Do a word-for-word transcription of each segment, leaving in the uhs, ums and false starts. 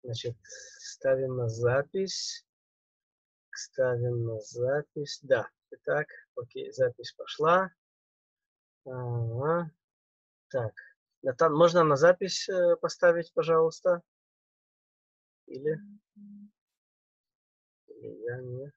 Значит, ставим на запись. Ставим на запись. Да, итак, окей, запись пошла. Ага. Так, Натан, можно на запись э, поставить, пожалуйста? Или, или я не...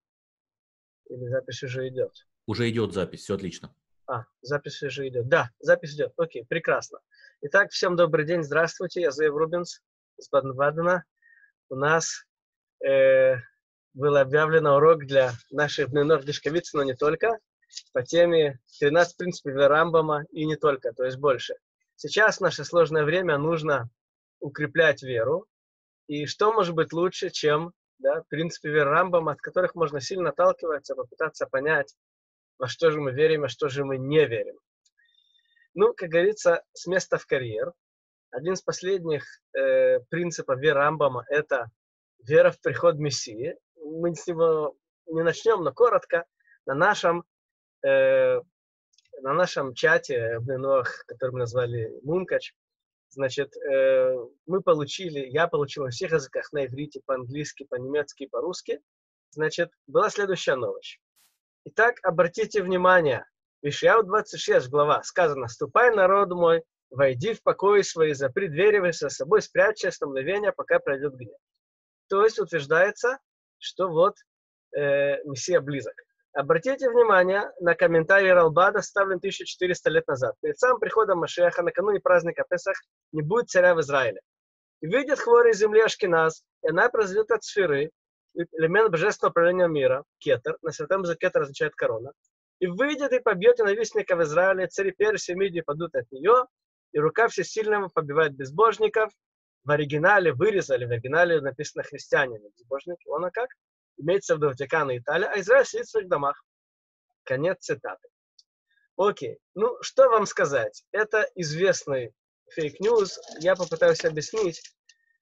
Или запись уже идет? Уже идет запись, все отлично. А, запись уже идет. Да, запись идет. Окей, прекрасно. Итак, всем добрый день, здравствуйте. Я Зеев Рубинс из Баден-Бадена. У нас э, был объявлен урок для наших бней-нор Дишковиц, но не только, по теме тринадцать принципов Рамбама и не только, то есть больше. Сейчас в наше сложное время нужно укреплять веру. И что может быть лучше, чем да, принципы веры Рамбама, от которых можно сильно отталкиваться, попытаться понять, во что же мы верим, а что же мы не верим. Ну, как говорится, с места в карьер. Один из последних э, принципов веры Рамбама – это вера в приход Мессии. Мы с него не начнем, но коротко. На нашем, э, на нашем чате, который мы назвали Мункач, значит, э, мы получили, я получил на всех языках, на иврите, по-английски, по-немецки, по-русски. Значит, была следующая новость. Итак, обратите внимание, в Ишаяу двадцать шесть глава сказано: «Ступай, народ мой, войди в покои свои, запри двери за собой, спрячь мгновение, пока пройдет гнев». То есть утверждается, что вот э, Мессия близок. Обратите внимание на комментарий Ралбада, оставлен тысяча четыреста лет назад. Перед самым приходом Машеха, накануне праздника Песах, не будет царя в Израиле. И выйдет хворь из земли Ашкеназ, и она произойдет от сферы, элемент божественного управления мира, кетер, на святом языке кетер означает корона, и выйдет и побьет ненавистников в Израиле, цари Персии, Мидии падут от нее, и рука всесильного побивает безбожников. В оригинале вырезали, в оригинале написано христиане, безбожники, он а как? Имеется в виду Ватикан и Италия, а Израиль сидит в своих домах. Конец цитаты. Окей, ну что вам сказать? Это известный фейк-ньюс, я попытаюсь объяснить,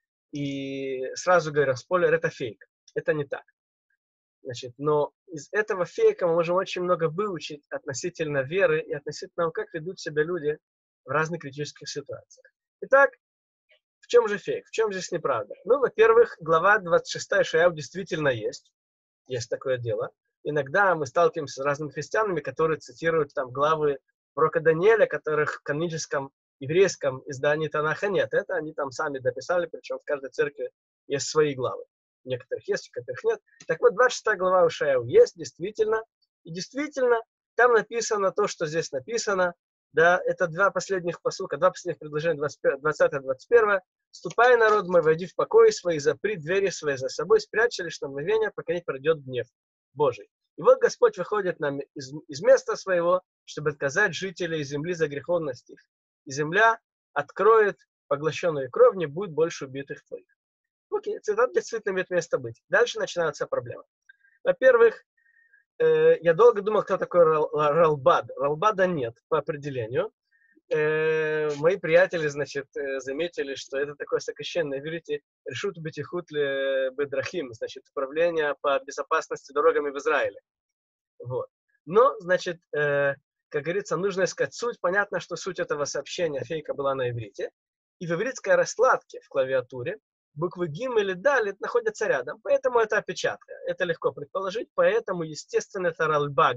и сразу говорю, спойлер, это фейк, это не так. Значит, но из этого фейка мы можем очень много выучить относительно веры и относительно того, как ведут себя люди в разных критических ситуациях. Итак, в чем же фейк? В чем здесь неправда? Ну, во-первых, глава двадцать шесть Ишаяу действительно есть. Есть такое дело. Иногда мы сталкиваемся с разными христианами, которые цитируют там главы пророка Даниэля, которых в каноническом еврейском издании Танаха нет. Это они там сами дописали, причем в каждой церкви есть свои главы. У некоторых есть, у некоторых нет. Так вот, двадцать шестая глава Ишаяу есть, действительно. И действительно, там написано то, что здесь написано. Да, это два последних посылка, два последних предложения, двадцатое двадцать первое. «Ступай, народ мой, войди в покои свои, запри двери свои за собой, спрячь лишь на мгновение, пока не пройдет гнев Божий». И вот Господь выходит нам из, из места своего, чтобы отказать жителей земли за греховность их. И земля откроет поглощенную кровь, не будет больше убитых твоих. Окей, цитата действительно имеет место быть. Дальше начинаются проблемы. Во-первых, э, я долго думал, кто такой Ралбад. Ралбада нет по определению. Э, мои приятели, значит, э, заметили, что это такое сокращенное, видите, решут бетихут бедрахим, значит, управление по безопасности дорогами в Израиле. Вот. Но, значит, э, как говорится, нужно искать суть. Понятно, что суть этого сообщения фейка была на иврите. И в ивритской раскладке в клавиатуре буквы гим или далит находятся рядом. Поэтому это опечатка. Это легко предположить. Поэтому, естественно, это ралбаг.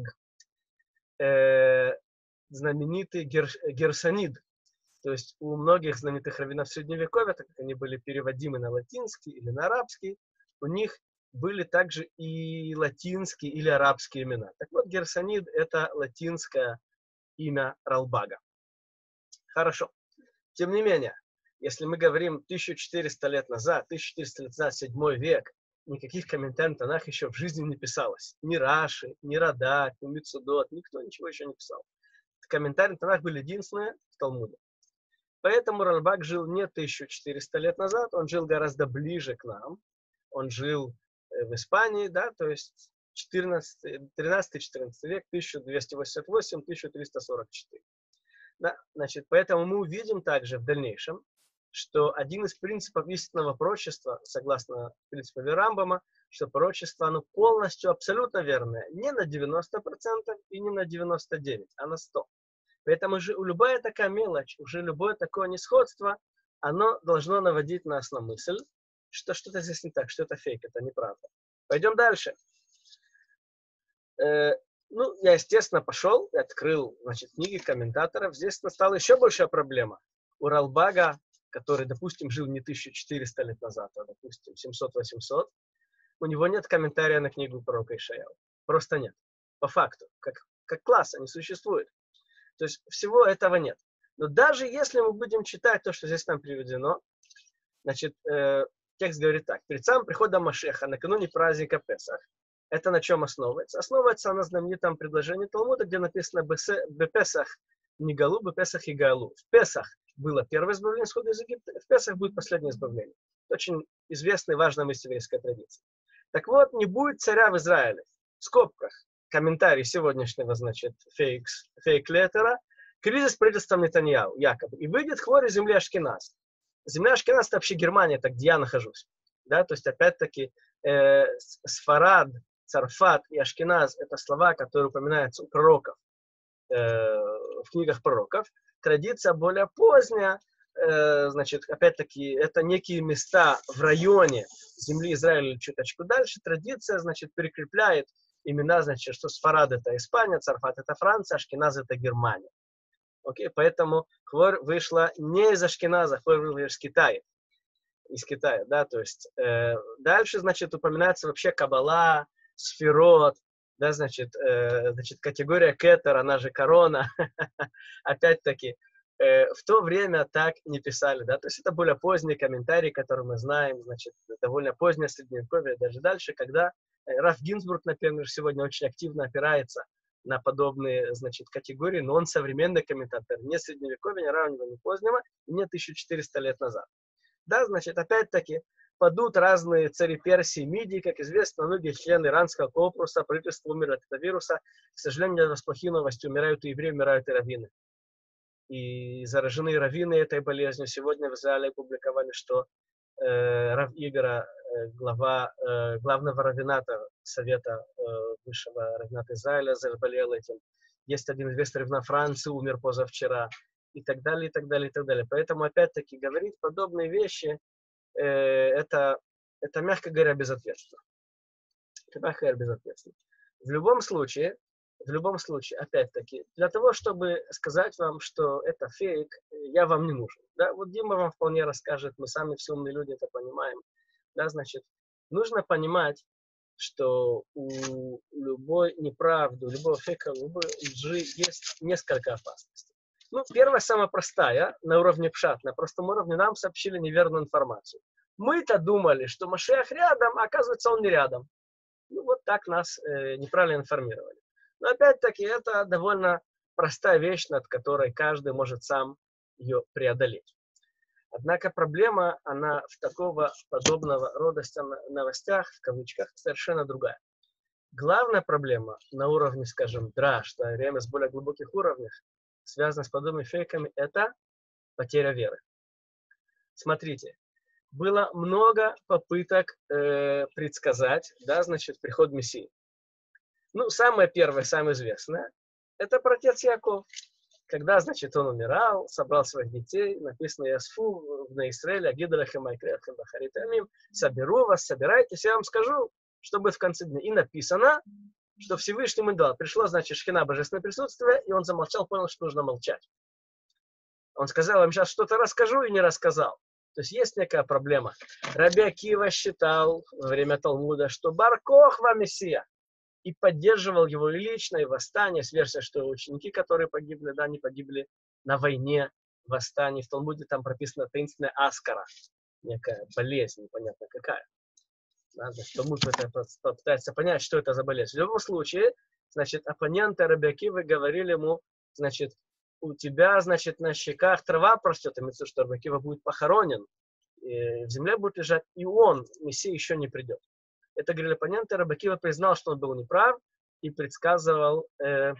Э, знаменитый гер, герсонид. То есть у многих знаменитых раввинов Средневековья, так как они были переводимы на латинский или на арабский, у них были также и латинские или арабские имена. Так вот, герсонид – это латинское имя Ралбага. Хорошо. Тем не менее, если мы говорим тысяча четыреста лет назад, тысяча четыреста лет назад, седьмой век, никаких комментариев на Танах еще в жизни не писалось. Ни Раши, ни Радак, ни Мицудот, никто ничего еще не писал. Комментарии на Танах были единственные в Талмуде. Поэтому Ральбаг жил не тысяча четыреста лет назад, он жил гораздо ближе к нам. Он жил в Испании, да, то есть тринадцатый-четырнадцатый век, тысяча двести восемьдесят восемь — тысяча триста сорок четыре. Да, значит, поэтому мы увидим также в дальнейшем, что один из принципов истинного пророчества, согласно принципу Рамбама, что пророчество, оно полностью, абсолютно верное, не на девяносто процентов и не на девяносто девять процентов, а на сто процентов. Поэтому же любая такая мелочь, уже любое такое несходство, оно должно наводить нас на мысль, что что-то здесь не так, что это фейк, это неправда. Пойдем дальше. Э, ну, я, естественно, пошел и открыл, значит, книги комментаторов. Здесь настала еще большая проблема. У Ралбага, который, допустим, жил не тысяча четыреста лет назад, а, допустим, семьсот-восемьсот, у него нет комментария на книгу пророка Ишаяу. Просто нет. По факту. Как, как класса не существует. То есть всего этого нет. Но даже если мы будем читать то, что здесь нам приведено, значит, э, текст говорит так. Перед самым приходом Машеха, накануне праздника Песах, это на чем основывается? Основывается на знаменитом предложении Талмуда, где написано «Бепесах не галу, бепесах и галу». В Песах было первое избавление исхода из Египта, в Песах будет последнее избавление. Это очень известная и важная мысль еврейской традиции. Так вот, не будет царя в Израиле. В скобках. Комментарий сегодняшнего, значит, фейк-леттера. Кризис правительства Нетаньяху, якобы. И выйдет хворь из земли Ашкеназ. Земля Ашкеназ — это вообще Германия, так где я нахожусь. Да? То есть, опять-таки, э, Сфарад, Царфат и Ашкеназ — это слова, которые упоминаются у пророков, э, в книгах пророков. Традиция более поздняя, э, значит, опять-таки, это некие места в районе земли Израиля чуточку дальше. Традиция, значит, прикрепляет имена, значит, что Сфарад — это Испания, Царфат — это Франция, Ашкеназ — это Германия. Окей, поэтому хворь вышла не из Ашкеназа, хворь вышла из Китая. Из Китая, да, то есть э, дальше, значит, упоминается вообще Каббала, Сфирот, да, значит, э, значит, категория Кетер, она же корона. Опять-таки, э, в то время так не писали, да, то есть это более поздний комментарий, который мы знаем, значит, довольно позднее Средневековье, даже дальше, когда Раф Гинзбург, например, сегодня очень активно опирается на подобные, значит, категории, но он современный комментатор, не средневековья, не раннего, не позднего, не тысяча четыреста лет назад. Да, значит, опять-таки, падут разные цари Персии, Мидии, как известно, многие члены иранского корпуса, правительство умерло от этого вируса. К сожалению, с плохой новостью умирают и евреи, умирают и раввины. И заражены раввины этой болезнью. Сегодня в Израиле опубликовали, что э, Рав Игора, э, глава э, главного раввината Совета э, высшего раввината Израиля, заболел этим. Есть один известный раввин Франции, умер позавчера. И так далее, и так далее, и так далее. Поэтому, опять-таки, говорить подобные вещи, э, это, это, мягко говоря, безответственно. Это, мягко говоря, безответственно. В любом случае, в любом случае, опять-таки, для того, чтобы сказать вам, что это фейк, я вам не нужен. Да? Вот Дима вам вполне расскажет, мы сами все умные люди это понимаем. Да, значит, нужно понимать, что у любой неправды, у любого фейка, у любой лжи есть несколько опасностей. Ну, первая, самая простая, на уровне пшат, на простом уровне нам сообщили неверную информацию. Мы-то думали, что Машиах рядом, а оказывается, он не рядом. Ну, вот так нас э, неправильно информировали. Но опять-таки, это довольно простая вещь, над которой каждый может сам ее преодолеть. Однако проблема, она в такого подобного рода новостях, в кавычках, совершенно другая. Главная проблема на уровне, скажем, драш, да, время с более глубоких уровнях, связано с подобными фейками, это потеря веры. Смотрите, было много попыток э, предсказать, да, значит, приход Мессии. Ну, самое первое, самое известное, это протец Яков. Когда, значит, он умирал, собрал своих детей, написано Ясфу в Израиле, Агидалахем Айкреахем Бахаритамим, соберу вас, собирайтесь, я вам скажу, что будет в конце дня. И написано, что Всевышний ему дал. Пришло, значит, шхина, божественное присутствие, и он замолчал, понял, что нужно молчать. Он сказал, я вам сейчас что-то расскажу, и не рассказал. То есть есть некая проблема. Раби Акива считал во время Талмуда, что Бар-Кохва Мессия, и поддерживал его и лично, и восстание. Есть версия, что ученики, которые погибли, да, они погибли на войне, в восстании. В Талмуде там прописана таинственная аскара, некая болезнь, непонятно какая. Талмуд пытается понять, что это за болезнь. В любом случае, значит, оппоненты Раби Акивы говорили ему, значит, у тебя, значит, на щеках трава растет, имеется в виду, что Раби Акива будет похоронен, в земле будет лежать, и он, Мессия, еще не придет. Это говорили оппоненты. Раби Акива признал, что он был неправ, и предсказывал э,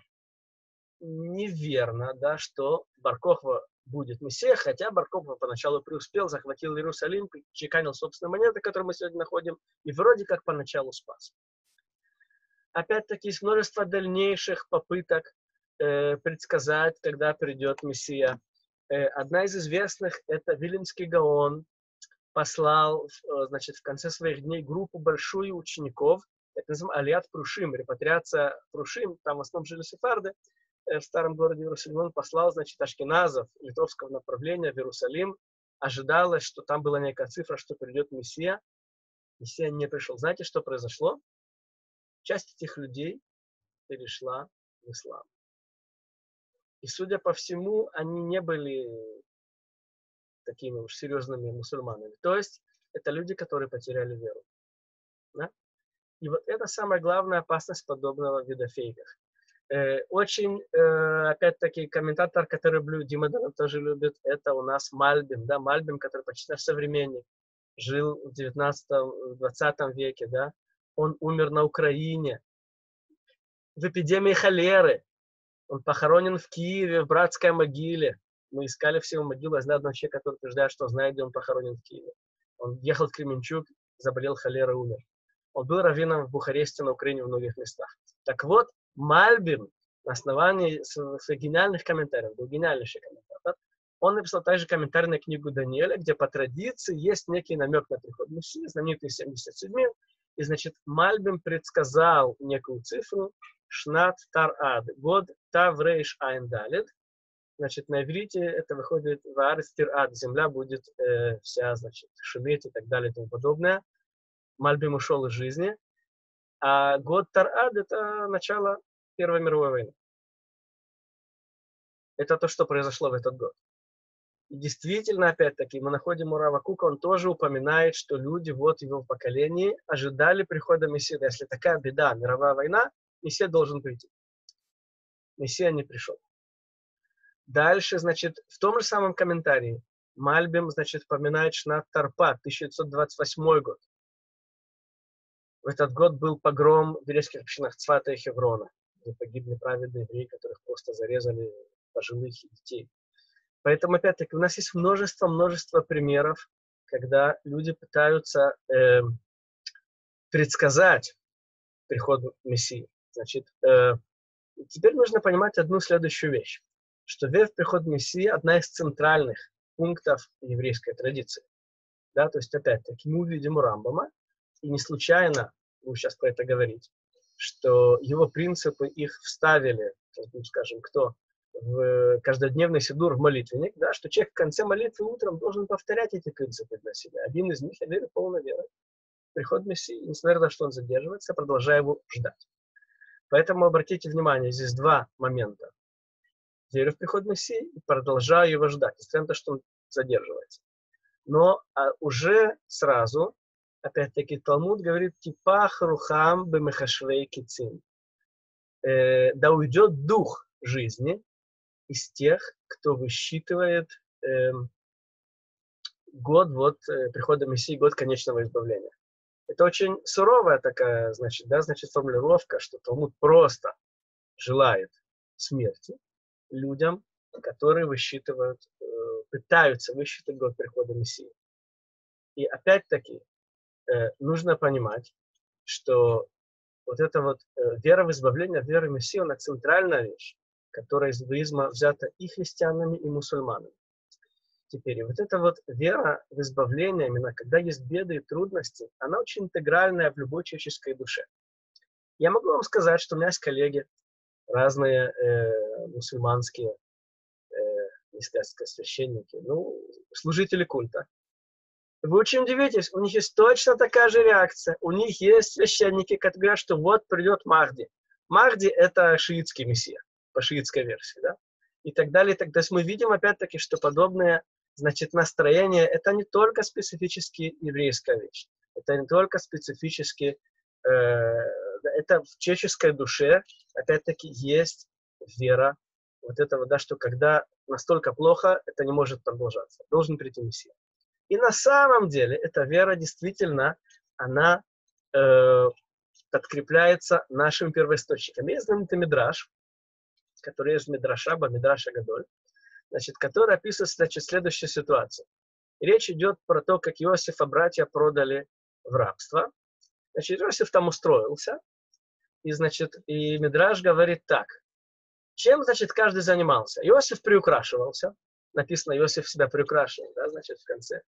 неверно, да, что Бар-Кохва будет Мессия, хотя Бар-Кохва поначалу преуспел, захватил Иерусалим, чеканил собственные монеты, которые мы сегодня находим, и вроде как поначалу спас. Опять-таки, есть множество дальнейших попыток э, предсказать, когда придет Мессия. Э, одна из известных — это Виленский Гаон, послал, значит, в конце своих дней группу большую учеников, это называется Алият Прушим, репатриация Прушим, там в основном жили сефарды, в старом городе Иерусалим. Он послал, значит, ашкеназов литовского направления в Иерусалим. Ожидалось, что там была некая цифра, что придет Мессия. Мессия не пришел. Знаете, что произошло? Часть этих людей перешла в ислам. И, судя по всему, они не были такими уж серьезными мусульманами. То есть, это люди, которые потеряли веру. Да? И вот это самая главная опасность подобного вида фейков. Э, очень, э, опять-таки, комментатор, который Дима тоже любит, это у нас Мальбим. Да? Мальбим, который почти наш современник, жил в девятнадцатом-двадцатом веке. Да? Он умер на Украине в эпидемии холеры. Он похоронен в Киеве, в братской могиле. Мы искали все его могилы. Я знаю одного человека, который утверждает, что знает, где он похоронен в Киеве. Он ехал в Кременчуг, заболел холерой, умер. Он был раввином в Бухаресте, на Украине, в многих местах. Так вот, Мальбим на основании своих гениальных комментариев, был гениальнейший комментатор, он написал также комментарий на книгу Даниэля, где по традиции есть некий намек на приход Мессии, знаменитый семьдесят седьмой. И, значит, Мальбим предсказал некую цифру, Шнат Тар-Ад, год Таврейш Айн-Далит. Значит, на иврите это выходит Ваарец Тир-Ад, земля будет э, вся, значит, шуметь и так далее и тому подобное. Мальбим ушел из жизни. А год Тар-Ад — это начало Первой мировой войны. Это то, что произошло в этот год. И действительно, опять-таки, мы находим у Рава Кука, он тоже упоминает, что люди вот в его поколении ожидали прихода Мессии. Если такая беда, мировая война, Мессия должен прийти. Мессия не пришел. Дальше, значит, в том же самом комментарии Мальбим, значит, упоминает Шнат Тарпат, тысяча девятьсот двадцать восьмой год. В этот год был погром в еврейских общинах Цфата и Хеврона, где погибли праведные евреи, которых просто зарезали пожилых и детей. Поэтому, опять-таки, у нас есть множество-множество примеров, когда люди пытаются э, предсказать приход Мессии. Значит, э, теперь нужно понимать одну следующую вещь, что вера в приход Мессии — одна из центральных пунктов еврейской традиции. Да, то есть, опять-таки, мы увидим у Рамбама, и не случайно, вы сейчас про это говорите, что его принципы их вставили, скажем, кто, в каждодневный сидур, в молитвенник, да, что человек в конце молитвы утром должен повторять эти принципы для себя. Один из них, я верю, полной верой. Приход Мессии, несмотря на то, что он задерживается, продолжая его ждать. Поэтому обратите внимание, здесь два момента. Верю в приход Мессии и продолжаю его ждать, несмотря на то, что он задерживается. Но а, уже сразу, опять-таки, Талмуд говорит, «Кипах рухам бемехашвей кицин». Э, да уйдет дух жизни из тех, кто высчитывает э, год вот, э, прихода Мессии, год конечного избавления. Это очень суровая такая, значит, да, значит, формулировка, что Талмуд просто желает смерти людям, которые высчитывают, э, пытаются высчитать год прихода Мессии. И опять-таки э, нужно понимать, что вот эта вот э, вера в избавление, вера в Мессию, она центральная вещь, которая из иудаизма взята и христианами, и мусульманами. Теперь, и вот эта вот вера в избавление, именно когда есть беды и трудности, она очень интегральная в любой человеческой душе. Я могу вам сказать, что у меня есть коллеги, разные э, мусульманские, э, не сказать, священники, ну, служители культа. Вы очень удивитесь, у них есть точно такая же реакция. У них есть священники, которые говорят, что вот придет Махди. Махди — это шиитский мессия, по шиитской версии, да? И так далее. И так далее. То есть мы видим, опять-таки, что подобные, значит, настроения — это не только специфически еврейская вещь. Это не только специфически... Э, это в человеческой душе, опять-таки, есть вера вот этого, да, что когда настолько плохо, это не может продолжаться. Должен прийти мессия. И на самом деле эта вера действительно, она э, подкрепляется нашим первоисточником. Есть знаменитый мидраш, который есть в Мидраша, Мидраша Гадоль, значит, который описывает, значит, следующую ситуацию. Речь идет про то, как Иосифа братья продали в рабство. Значит, Иосиф там устроился, и, значит, и Мидраш говорит так. Чем, значит, каждый занимался? Иосиф приукрашивался. Написано, Иосиф себя приукрашивал, да, значит, в конце.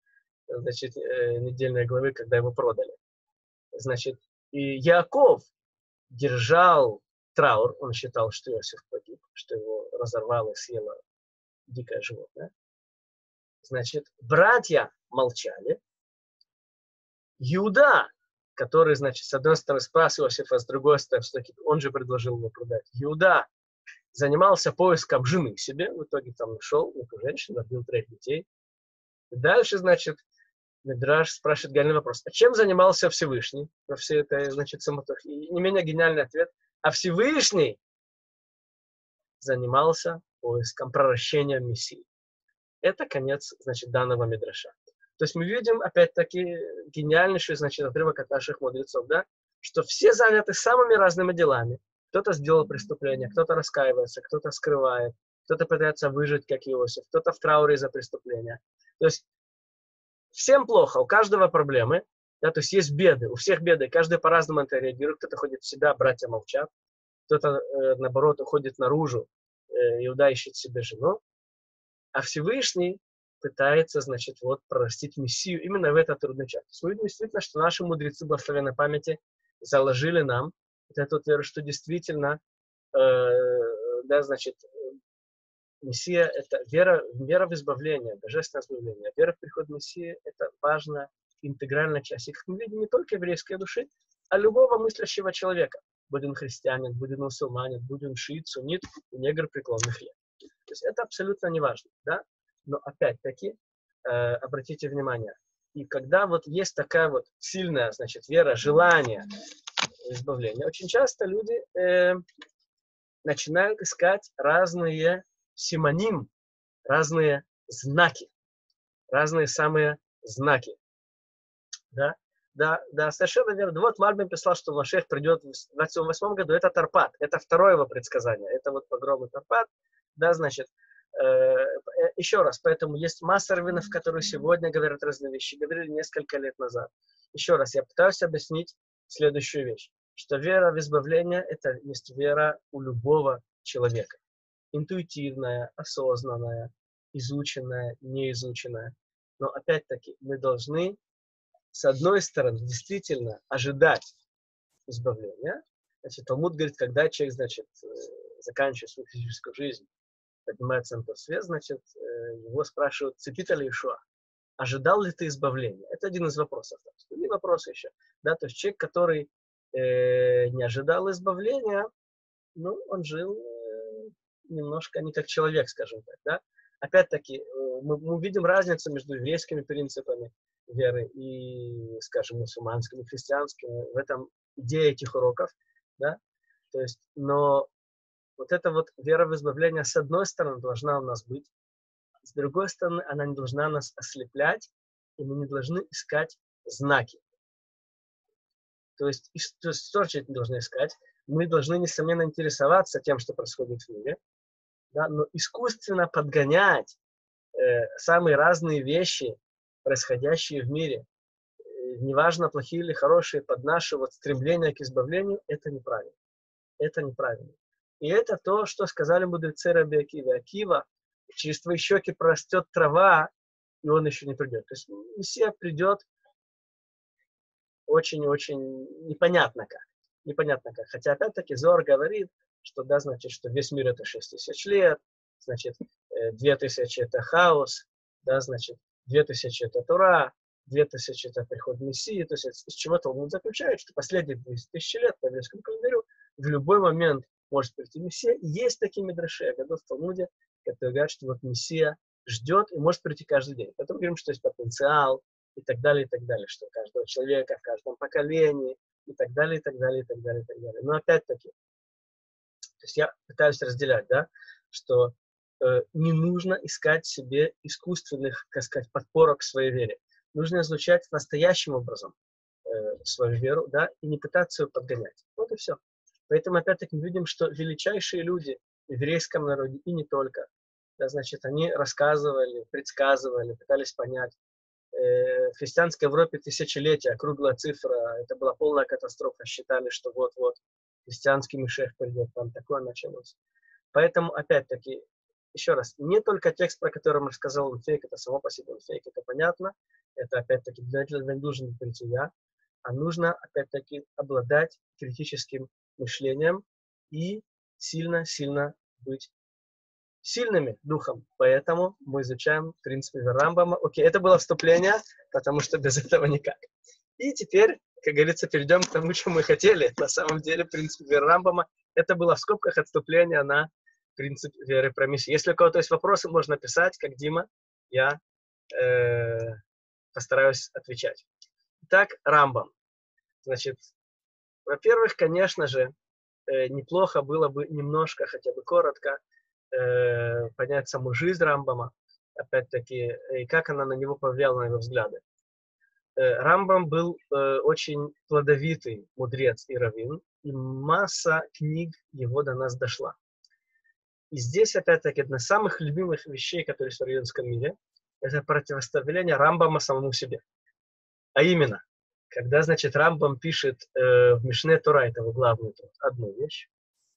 значит, э, недельной главы, когда его продали. Значит, и Яков держал траур, он считал, что Иосиф погиб, что его разорвало и съело дикое животное. Значит, братья молчали. Иуда, который, значит, с одной стороны спас Иосифа, с другой стороны, все-таки он же предложил его продать. Иуда занимался поиском жены себе, в итоге там нашел эту женщину, родил трех детей. И дальше, значит, Мидраш спрашивает гениальный вопрос. А чем занимался Всевышний во всей этой, значит, самотохе? И не менее гениальный ответ. А Всевышний занимался поиском проращения Мессии. Это конец, значит, данного Мидраша. То есть мы видим, опять-таки, гениальнейший, значит, отрывок от наших мудрецов, да, что все заняты самыми разными делами. Кто-то сделал преступление, кто-то раскаивается, кто-то скрывает, кто-то пытается выжить, как Иосиф, кто-то в трауре за преступление. То есть всем плохо, у каждого проблемы, да, то есть есть беды, у всех беды, каждый по-разному это реагирует, кто-то ходит в себя, братья молчат, кто-то, э, наоборот, уходит наружу, э, Иуда ищет себе жену, а Всевышний пытается, значит, вот прорастить Мессию именно в этот трудный час. Мы видим действительно, что наши мудрецы благословенной памяти заложили нам вот эту веру, что действительно, э, да, значит, Мессия – это вера, вера в избавление, божественное избавление. Вера в приход Мессии – это важная интегральная часть. И, как мы видим, не только еврейской души, а любого мыслящего человека. Будь он христианин, будь он мусульманин, будь он шиит, суннит, негр преклонных лет. То есть это абсолютно не важно, да? Но опять-таки, э, обратите внимание, и когда вот есть такая вот сильная, значит, вера, желание избавления, очень часто люди э, начинают искать разные симоним, разные знаки, разные самые знаки, да? Да, да, совершенно верно. Вот Мальбим писал, что Машех придет в двадцать восьмом году, это Тарпат, это второе его предсказание, это вот погром и Тарпат, да, значит, э, еще раз, поэтому есть масса раввинов, которые сегодня говорят разные вещи, говорили несколько лет назад. Еще раз, я пытаюсь объяснить следующую вещь, что вера в избавление – это есть вера у любого человека. Интуитивная, осознанная, изученная, неизученная. Но опять-таки мы должны, с одной стороны, действительно ожидать избавления. Значит, Талмуд говорит, когда человек, значит, заканчивает свою физическую жизнь, поднимается на тот свет, значит, его спрашивают, цепит ли Иешуа, ожидал ли ты избавления? Это один из вопросов. И вопрос еще. Да, то есть человек, который э, не ожидал избавления, ну, он жил э, немножко не как человек, скажем так, да. Опять-таки, мы, мы видим разницу между еврейскими принципами веры и, скажем, мусульманскими, христианскими. В этом идея этих уроков, да. То есть, но вот эта вот вера в избавление, с одной стороны, должна у нас быть, с другой стороны, она не должна нас ослеплять, и мы не должны искать знаки. То есть, то есть что же не должны искать? Мы должны, несомненно, интересоваться тем, что происходит в мире, да, но искусственно подгонять э, самые разные вещи, происходящие в мире, э, неважно, плохие или хорошие, под наше вот стремление к избавлению, это неправильно. Это неправильно. И это то, что сказали мудрецы Раби Акивы. Акива, через твои щеки прорастет трава, и он еще не придет. То есть Мессия придет очень-очень непонятно как. Непонятно как. Хотя опять-таки Зор говорит, что да, значит, что весь мир это шесть тысяч лет, значит, две тысячи это хаос, да, значит, две тысячи это Тора, две тысячи это приход Мессии. То есть из чего-то он заключает, что последние двести тысяч лет по еврейскому календарю в любой момент может прийти Мессия. И есть такие мидраши, я говорил в Талмуде, которые говорят, что вот Мессия ждет и может прийти каждый день. Потом говорим, что есть потенциал и так далее, и так далее, что у каждого человека, в каждом поколении и так далее, и так далее, и так далее, и так далее. Но опять-таки, то есть я пытаюсь разделять, да, что э, не нужно искать себе искусственных, так сказать, подпорок к своей вере. Нужно изучать настоящим образом э, свою веру, да, и не пытаться ее подгонять. Вот и все. Поэтому, опять-таки, мы видим, что величайшие люди в еврейском народе, и не только, да, значит, они рассказывали, предсказывали, пытались понять. Э, в христианской Европе тысячелетия, круглая цифра, это была полная катастрофа, считали, что вот-вот христианский Машиах придет, там такое началось. Поэтому, опять-таки, еще раз, не только текст, про который мы сказал, он фейк, это само по себе он фейк, это понятно. Это, опять-таки, для этого не должен быть я. А нужно, опять-таки, обладать критическим мышлением и сильно-сильно быть сильными духом. Поэтому мы изучаем принципы Рамбама. Окей, это было вступление, потому что без этого никак. И теперь, как говорится, перейдем к тому, что мы хотели. На самом деле, принцип веры Рамбама, это было в скобках отступление на принцип веры про Мессию. Если у кого-то есть вопросы, можно писать, как Дима. Я э, постараюсь отвечать. Итак, Рамбам. Значит, во-первых, конечно же, э, неплохо было бы немножко, хотя бы коротко, э, понять саму жизнь Рамбама, опять-таки, и как она на него повлияла, на его взгляды. Э, Рамбам был э, очень плодовитый мудрец и раввин, и масса книг его до нас дошла. И здесь, опять-таки, одна из самых любимых вещей, которые есть в раввинском мире, это противоставление Рамбама самому себе. А именно, когда, значит, Рамбам пишет э, в Мишне Тора, это его главную одну вещь,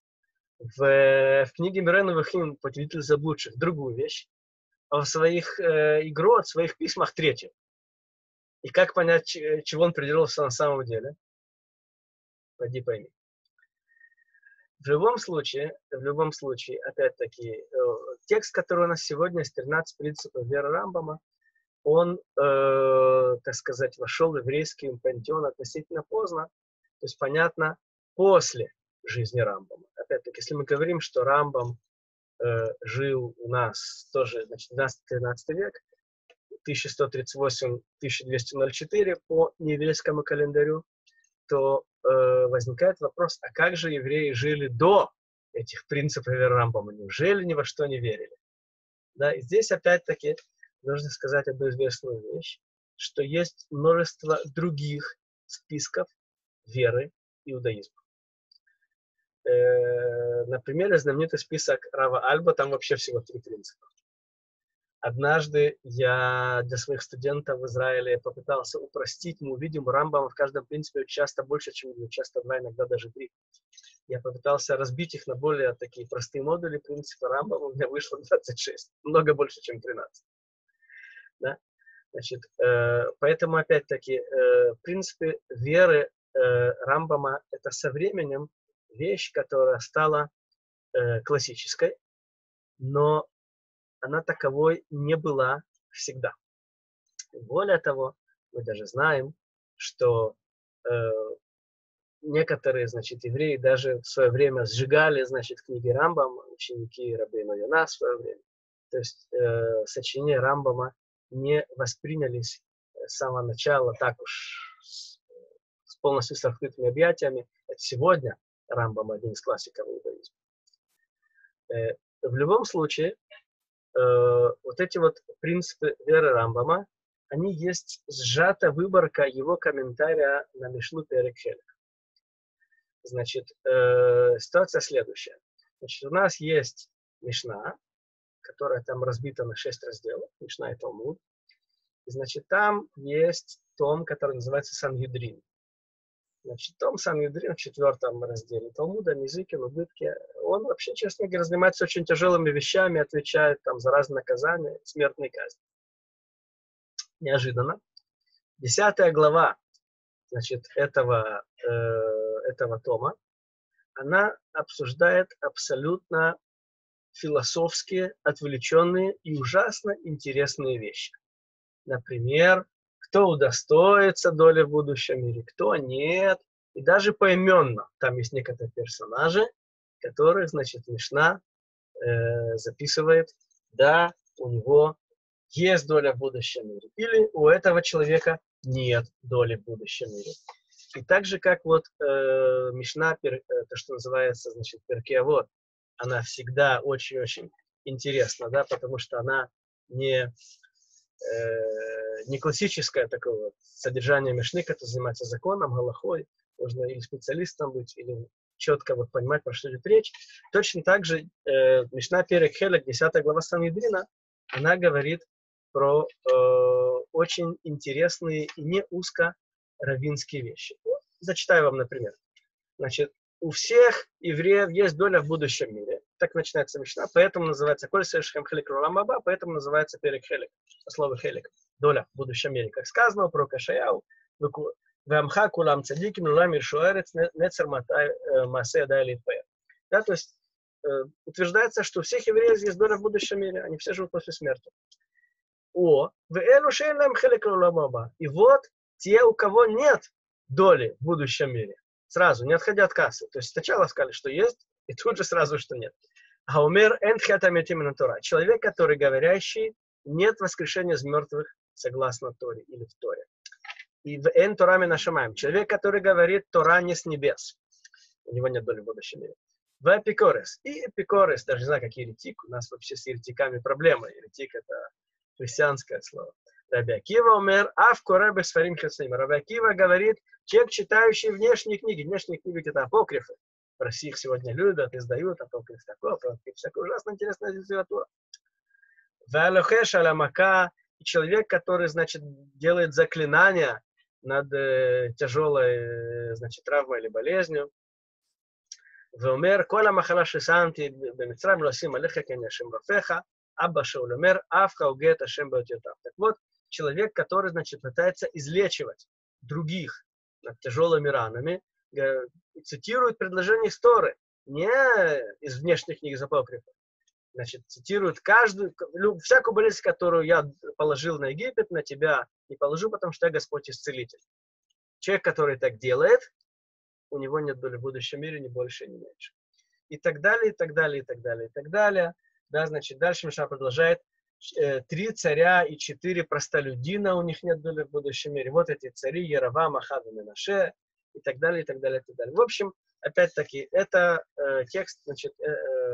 в, в книге Мирена Вахим «Путеводитель заблудших» другую вещь, а в своих э, игрот, в своих письмах третью. И как понять, чего он придерживался на самом деле? Пойди пойми. В любом случае, в любом случае, опять-таки, э, текст, который у нас сегодня из тринадцати принципов веры Рамбама, он, э, так сказать, вошел в еврейский пантеон относительно поздно, то есть, понятно, после жизни Рамбама. Опять-таки, если мы говорим, что Рамбам э, жил у нас тоже, значит, двенадцатый-тринадцатый век, тысяча сто тридцать восемь — тысяча двести четыре по нееврейскому календарю, то э, возникает вопрос, а как же евреи жили до этих принципов веры Рамбама? Неужели ни во что не верили? Да, и здесь опять-таки нужно сказать одну известную вещь, что есть множество других списков веры иудаизма. Э, например, знаменитый список Рава Альба, там вообще всего три принципа. Однажды я для своих студентов в Израиле попытался упростить. Мы увидим у Рамбама в каждом принципе часто больше, чем два, часто два, иногда даже три. Я попытался разбить их на более такие простые модули принципа Рамбама. У меня вышло двадцать шесть. Много больше, чем тринадцать. Да? Значит, э, поэтому, опять-таки, э, принципы веры э, Рамбама — это со временем вещь, которая стала э, классической, но она таковой не была всегда. Более того, мы даже знаем, что э, некоторые, значит, евреи даже в свое время сжигали, значит, книги Рамбама, ученики Рабейну Йона в свое время. То есть э, сочинения Рамбама не воспринялись с самого начала так уж с, с полностью с открытыми объятиями. Это сегодня Рамбам один из классиков иудаизма. Э, в любом случае, Uh, вот эти вот принципы веры Рамбама, они есть сжата выборка его комментария на Мишну Перек Хелек. Значит, uh, ситуация следующая. Значит, у нас есть Мишна, которая там разбита на шесть разделов, Мишна и Талмуд. Значит, там есть том, который называется Сангедрин. Значит, том Сангедрин в четвертом разделе Талмуда, Мизыкин, Убытки, он вообще, честно говоря, занимается очень тяжелыми вещами, отвечает там за разные наказания, смертные казни. Неожиданно. Десятая глава, значит, этого, э, этого тома, она обсуждает абсолютно философские, отвлеченные и ужасно интересные вещи. Например, кто удостоится доли в будущем мире, кто нет. И даже поименно там есть некоторые персонажи, которых, значит, Мишна э, записывает, да, у него есть доля в будущем мире. Или у этого человека нет доли в будущем мире. И так же, как вот э, Мишна, пер, то, что называется, значит, Перкей Авот, она всегда очень-очень интересна, да, потому что она не... не классическое такое вот содержание Мишны, которое занимается законом, галахой, можно или специалистом быть, или четко вот понимать, про что идет речь. Точно так же э, Мишна Перек Хелек, десятая глава Сангедрина, она говорит про э, очень интересные и не узко раввинские вещи. Вот, зачитаю вам, например. Значит, у всех евреев есть доля в будущем мире. так начинается Мишна, поэтому называется Коль Сешхем Хелик Рулам Аба, поэтому называется Перек Хелик, слово Хелик, доля в будущем мире, как сказано про Кашаяу, Вамха Кулам Цадиким Рулам Иршуэрец Нецер Масе Дайлит Пэр. Да, то есть э, утверждается, что у всех евреев есть доля в будущем мире, они все живут после смерти. О, и вот те, у кого нет доли в будущем мире, сразу, не отходя от кассы. То есть сначала сказали, что есть, и тут же сразу, что нет. А умер энтхатаметимена Тора. Человек, который говорящий, нет воскрешения из мертвых согласно Торе или в Торе. И в эн Торами нашамаем. Человек, который говорит, Тора не с небес. У него нет доли в будущем мире. В эпикорес. И эпикорес, даже не знаю, как еретик. У нас вообще с еретиками проблема. Еретик — это христианское слово. Раби Акива умер, а в корабе сфарим хацим. Раби Акива говорит, человек, читающий внешние книги. Внешние книги — это апокрифы. В России их сегодня любят, издают, апокриф такой, апокриф всякая ужасно интересная литература. Валохеш аламака. И человек, который, значит, делает заклинания над э, тяжелой, э, значит, травмой или болезнью. ואומר, כל המחלה ששמתי במצרים לא אשים עליך כי אני השם רופאך, אבא שאול אומר, אף הוגה את השם באותיותיו. Так вот, человек, который, значит, пытается излечивать других над тяжелыми ранами, цитирует предложение из Торы, не из внешних книг из апокрифа. Значит, цитирует каждую, всякую болезнь, которую я положил на Египет, на тебя не положу, потому что я Господь исцелитель. Человек, который так делает, у него нет доли в будущем мире, ни больше, ни меньше. И так далее, и так далее, и так далее, и так далее. Да, значит, дальше Мишна продолжает. Э, три царя и четыре простолюдина, у них нет доли в будущем мире. Вот эти цари, Яровам, Ахав и Менаше, и так далее, и так далее, и так далее. В общем, опять-таки, это э, текст, значит, э,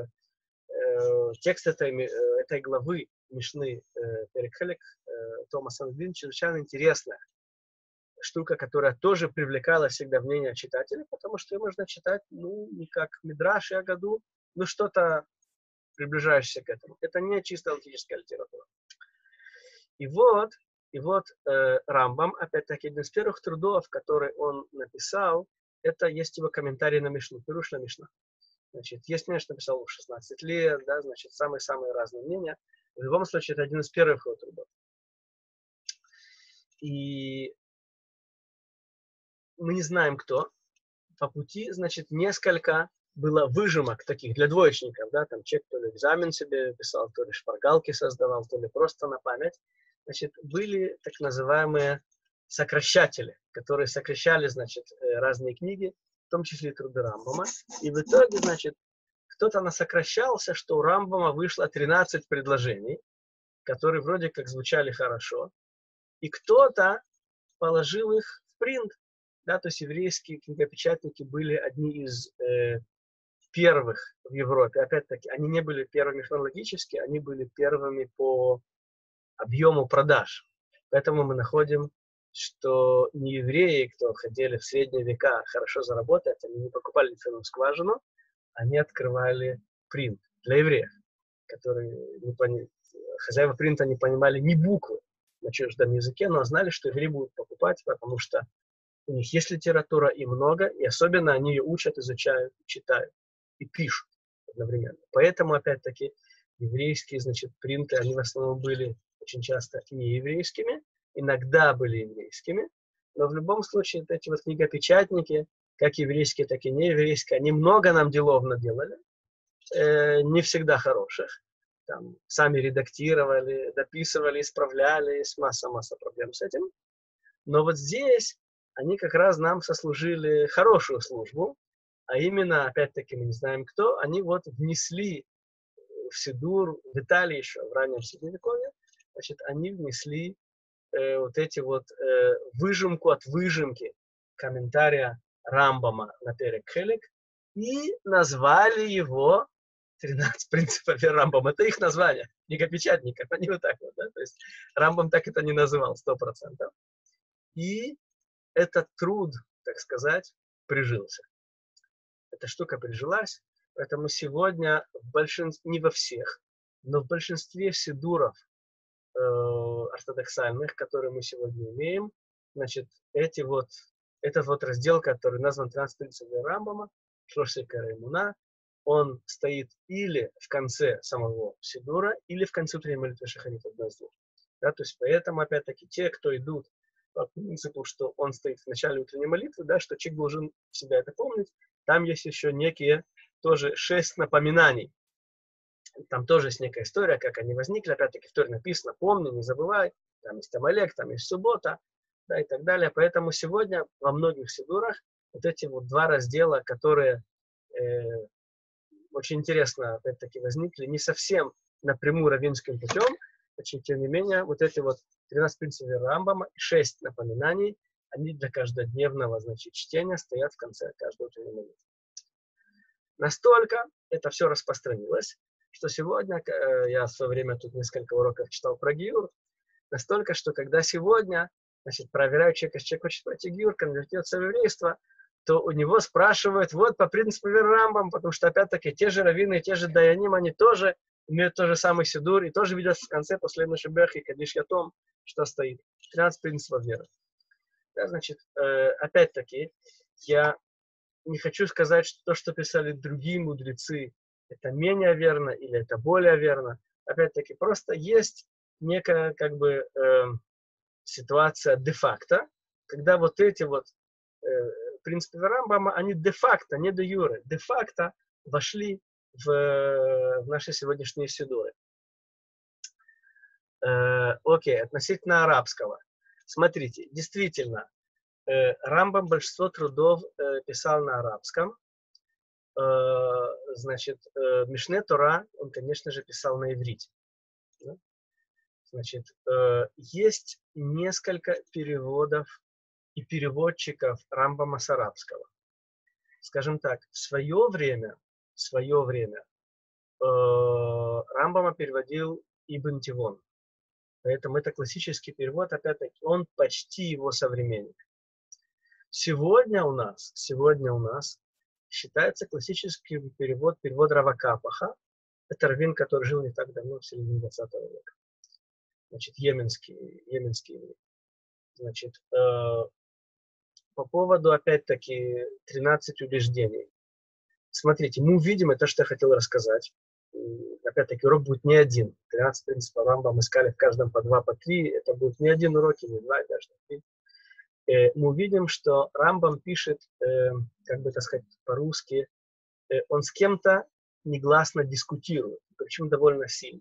э, текст этой, э, этой главы Мишны э, Перек Хелек э, Томаса Левин чрезвычайно интересная штука, которая тоже привлекала всегда мнение читателей, потому что ее можно читать, ну, не как Мидраш и Агаду, но что-то приближающееся к этому. Это не чисто алхимическая литература. И вот, и вот э, Рамбам, опять-таки, один из первых трудов, который он написал, это есть его комментарий на Мишну, Пируш на Мишна. Значит, есть мнение, что написал в шестнадцать лет, да, значит, самые-самые разные мнения. В любом случае, это один из первых его трудов. И мы не знаем, кто. По пути, значит, несколько было выжимок таких для двоечников, да, там человек то ли экзамен себе писал, то ли шпаргалки создавал, то ли просто на память. Значит, были так называемые сокращатели, которые сокращали, значит, разные книги, в том числе и труды Рамбама. И в итоге, значит, кто-то насокращался, что у Рамбама вышло тринадцать предложений, которые вроде как звучали хорошо, и кто-то положил их в принт. Да, то есть еврейские книгопечатники были одни из э, первых в Европе. Опять-таки, они не были первыми хронологически, они были первыми по объему продаж. Поэтому мы находим, что не евреи, кто ходили в средние века хорошо заработать, они не покупали литвенную скважину, они открывали принт для евреев, которые не пони... хозяева принта не понимали ни буквы на чуждом языке, но знали, что евреи будут покупать, потому что у них есть литература и много, и особенно они ее учат, изучают, читают и пишут одновременно. Поэтому, опять-таки, еврейские, значит, принты, они в основном были очень часто не еврейскими, иногда были еврейскими, но в любом случае эти вот книгопечатники, как еврейские, так и нееврейские, они много нам делов наделали, э, не всегда хороших. Там, сами редактировали, дописывали, исправляли, есть масса-масса проблем с этим. Но вот здесь они как раз нам сослужили хорошую службу, а именно, опять-таки, мы не знаем кто, они вот внесли в Сидур, в Италии еще, в раннем Средневековье, значит, они внесли э, вот эти вот э, выжимку от выжимки комментария Рамбама на Перек Хелек и назвали его тринадцать принципов Рамбама. Это их название, книгопечатников, они вот так вот, да, то есть Рамбам так это не называл, сто процентов. И этот труд, так сказать, прижился. Эта штука прижилась, поэтому сегодня в большинстве, не во всех, но в большинстве сидуров э, ортодоксальных, которые мы сегодня имеем, значит, эти вот, этот вот раздел, который назван тринадцать принципов Рамбама, Шлош Сейкей Эмуна, он стоит или в конце самого сидура, или в конце утренней молитвы шахарит, одно из двух. Да, то есть поэтому, опять-таки, те, кто идут по принципу, что он стоит в начале утренней молитвы, да, что человек должен себя это помнить, там есть еще некие тоже шесть напоминаний. Там тоже есть некая история, как они возникли. Опять-таки, в Торе написано: помни, не забывай, там есть Амалек, там есть суббота, да, и так далее. Поэтому сегодня во многих сидурах вот эти вот два раздела, которые э, очень интересно, опять-таки, возникли, не совсем напрямую раввинским путем, значит, тем не менее, вот эти вот тринадцать принципов Рамбама и шесть напоминаний, они для каждодневного, значит, чтения стоят в конце каждого утренней молитвы. Настолько это все распространилось, что сегодня, э, я в свое время тут несколько уроков читал про гиюр, настолько, что когда сегодня, значит, проверяют человека, если человек хочет пройти гиюр, конвертироваться в еврейство, то у него спрашивают, вот по принципу Рамбам, потому что, опять-таки, те же раввины, те же даяним, они тоже имеют тот же самый сидур, и тоже видят в конце после Мешебех и Кадиш Ятом, что стоит. тринадцать принципов веры. Да, значит, э, опять-таки, я не хочу сказать, что то, что писали другие мудрецы, это менее верно или это более верно. Опять-таки, просто есть некая, как бы, э, ситуация де-факто, когда вот эти вот э, принципы Рамбама, они де-факто, не де-юре, де-факто вошли в, в наши сегодняшние сидуры. Э, окей, относительно арабского. Смотрите, действительно, э, Рамбам большинство трудов э, писал на арабском. Э, значит, э, Мишне Тора, он, конечно же, писал на иврите. Да? Значит, э, есть несколько переводов и переводчиков Рамбама с арабского. Скажем так, в свое время, в свое время э, Рамбама переводил Ибн Тивон. Поэтому это классический перевод, опять-таки, он почти его современник. Сегодня у нас, сегодня у нас считается классический перевод, перевод Рава Капаха. Это раввин, который жил не так давно, в середине двадцатого века. Значит, йеменский, йеменский иврит. Значит, э, по поводу, опять-таки, тринадцати убеждений. Смотрите, мы увидим, это что я хотел рассказать. Опять-таки, урок будет не один. тринадцать принципов Рамбама искали в каждом по два, по три. Это будет не один урок, не два, даже три. Э, мы увидим, что Рамбам пишет, э, как бы, так сказать, по-русски, э, он с кем-то негласно дискутирует, причем довольно сильно.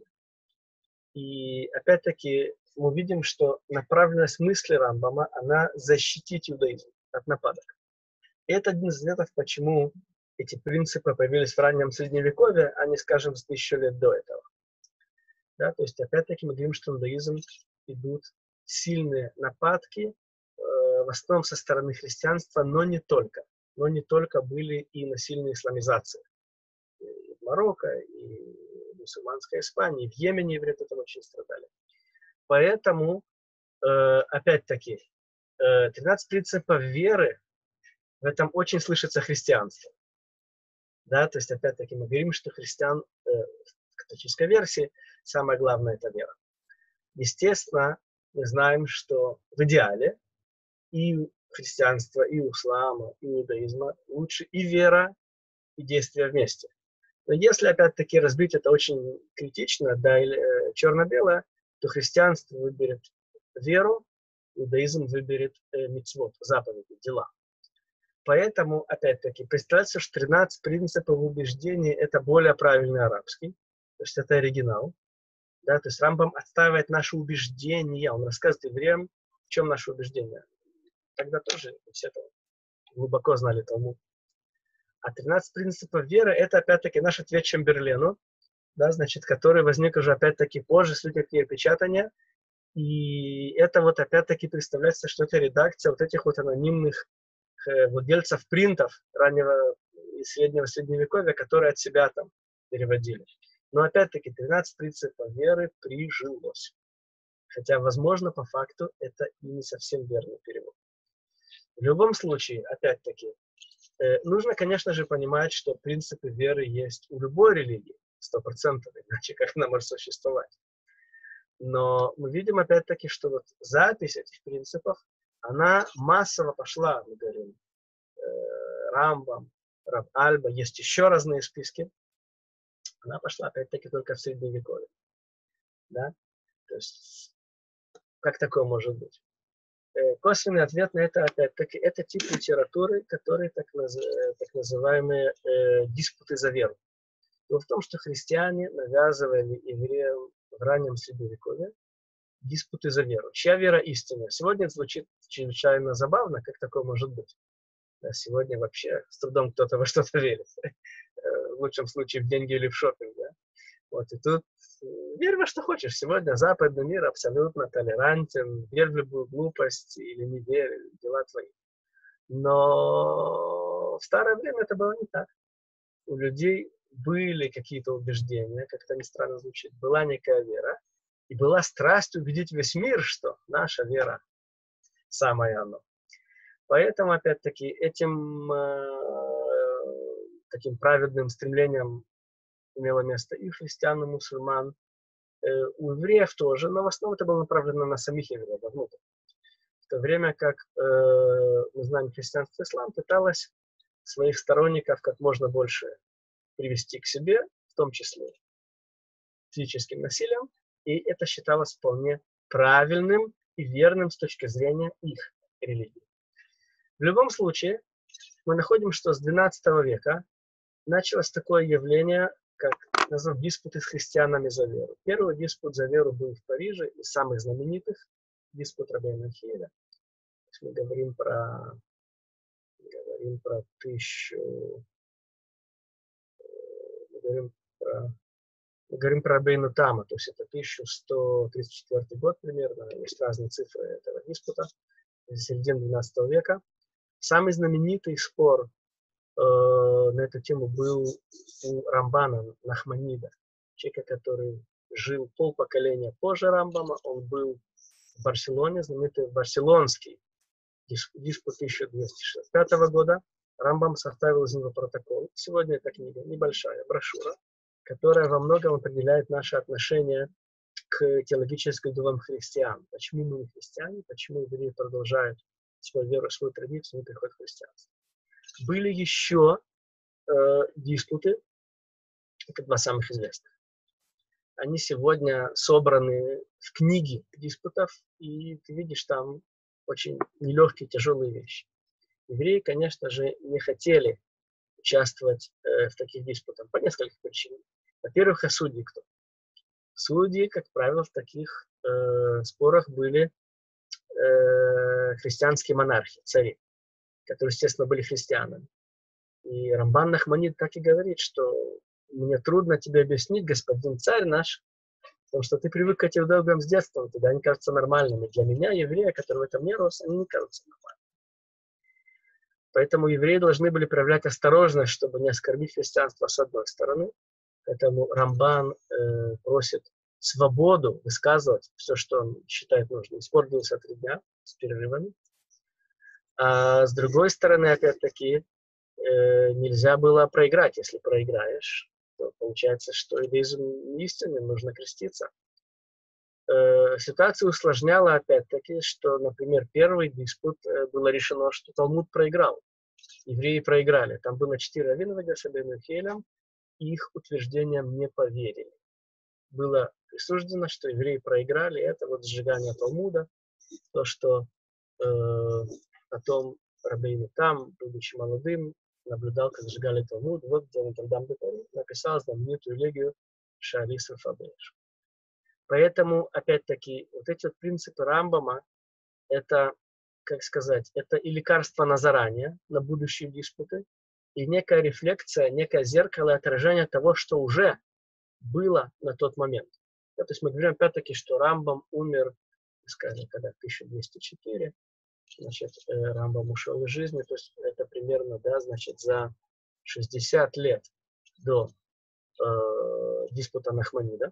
И, опять-таки, мы видим, что направленность мысли Рамбама, она защитить иудаизм от нападок. И это один из ответов, почему эти принципы появились в раннем Средневековье, а не, скажем, с тысячу лет до этого. Да, то есть, опять-таки, мы говорим, что в иудаизм идут сильные нападки, э, в основном со стороны христианства, но не только. Но не только были и насильные исламизации. И в Марокко, и в мусульманской Испании, и в Йемене евреи от этого очень страдали. Поэтому, э, опять-таки, э, тринадцать принципов веры, в этом очень слышится христианство. Да, то есть, опять-таки, мы говорим, что христиан э, в католической версии самое главное – это вера. Естественно, мы знаем, что в идеале и у христианства, и у ислама, и у иудаизма лучше и вера, и действия вместе. Но если, опять-таки, разбить это очень критично, да, или э, черно-белое, то христианство выберет веру, иудаизм выберет э, мицвот, заповеди, дела. Поэтому, опять-таки, представьте, что тринадцать принципов убеждений – это более правильный арабский, то есть это оригинал. Да, то есть Рамбам отстаивает наши убеждения, он рассказывает евреям, в чем наши убеждения. Тогда тоже все это глубоко знали Талмуд. А тринадцать принципов веры – это, опять-таки, наш ответ Чемберлену, да, значит, который возник уже, опять-таки, позже, с легкие печатания. И это вот, опять-таки, представляется, что это редакция вот этих вот анонимных э, владельцев принтов раннего и среднего средневековья, которые от себя там переводили. Но, опять-таки, тринадцать принципов веры прижилось. Хотя, возможно, по факту это и не совсем верный перевод. В любом случае, опять-таки, э, нужно, конечно же, понимать, что принципы веры есть у любой религии, сто процентов, иначе как она может существовать. Но мы видим, опять-таки, что вот запись этих принципов, она массово пошла, мы говорим, э, Рамбам, Рав Альба, есть еще разные списки, Она пошла опять-таки только в Средневековье. Да? То есть, как такое может быть? Э, Косвенный ответ на это, опять-таки, это тип литературы, который так, наз... так называемые э, диспуты за веру. Дело в том, что христиане навязывали евреям в раннем Средневековье диспуты за веру. Чья вера истинная? Сегодня звучит чрезвычайно забавно, как такое может быть. Да, сегодня вообще с трудом кто-то во что-то верит. В лучшем случае в деньги или в шопинг. Да? Вот, и тут верь во что хочешь. Сегодня западный мир абсолютно толерантен. Верь в любую глупость или не верь, дела твои. Но в старое время это было не так. У людей были какие-то убеждения, как это ни странно звучит, была некая вера, и была страсть убедить весь мир, что наша вера самое оно. Поэтому, опять-таки, этим э, таким праведным стремлением имело место и у христиан, и мусульман, э, у евреев тоже, но в основном это было направлено на самих евреев, внутрь. В то время как, э, мы знаем, христианство и ислам пыталось своих сторонников как можно больше привести к себе, в том числе физическим насилием, и это считалось вполне правильным и верным с точки зрения их религии. В любом случае, мы находим, что с двенадцатого века началось такое явление, как назовем диспуты с христианами за веру. Первый диспут за веру был в Париже, из самых знаменитых, диспут Рабейна Хиля. Мы говорим про, говорим про тысячу, мы говорим про, мы говорим про Рабейну Тама, то есть это тысяча сто тридцать четвёртый год примерно, есть разные цифры этого диспута, середины двенадцатого века. Самый знаменитый спор э, на эту тему был у Рамбана Нахманида, человека, который жил полпоколения позже Рамбама. Он был в Барселоне, знаменитый барселонский диспут тысяча двести шестьдесят пятого года. Рамбам составил из него протокол. Сегодня эта книга небольшая, брошюра, которая во многом определяет наше отношение к теологическим духам христиан. Почему мы не христиане, почему евреи продолжают свою веру, свою традицию, не приходят в христианство. Были еще э, диспуты, это два самых известных. Они сегодня собраны в книге диспутов, и ты видишь там очень нелегкие, тяжелые вещи. Евреи, конечно же, не хотели участвовать э, в таких диспутах по нескольким причинам. Во-первых, а судьи кто? Судьи, как правило, в таких э, спорах были э, христианские монархи, цари, которые, естественно, были христианами. И Рамбан Нахманид так и говорит, что мне трудно тебе объяснить, господин царь наш, потому что ты привык к этим долгам с детства, тебе они кажутся нормальными. Для меня, еврея, который в этом не рос, они не кажутся нормальными. Поэтому евреи должны были проявлять осторожность, чтобы не оскорбить христианство с одной стороны. Поэтому Рамбан э, просит свободу высказывать все, что он считает нужным. Спор длился три дня с перерывами. А с другой стороны, опять-таки, э, нельзя было проиграть. Если проиграешь, то получается, что иудаизм истинный, нужно креститься. Э, ситуацию усложняло, опять-таки, что, например, первый диспут э, было решено, что Талмуд проиграл. Евреи проиграли. Там было четыре раввина, с Рабейну Хилем, и их утверждениям не поверили. Было присуждено, что евреи проиграли, это вот сжигание Талмуда, то, что э, потом Рабейну Там, будучи молодым, наблюдал, как сжигали Талмуд. Вот где он тогда написал знаменитую элегию Шаарис Фабеш. Поэтому, опять-таки, вот эти вот принципы Рамбама, это, как сказать, это и лекарство на заранее, на будущие диспуты, и некая рефлекция, некое зеркало отражения того, что уже было на тот момент. Да, то есть мы говорим опять-таки, что Рамбам умер, скажем, когда тысяча двести четыре, значит, э, Рамбам ушел из жизни, то есть это примерно, да, значит, за шестьдесят лет до э, диспута Нахманида.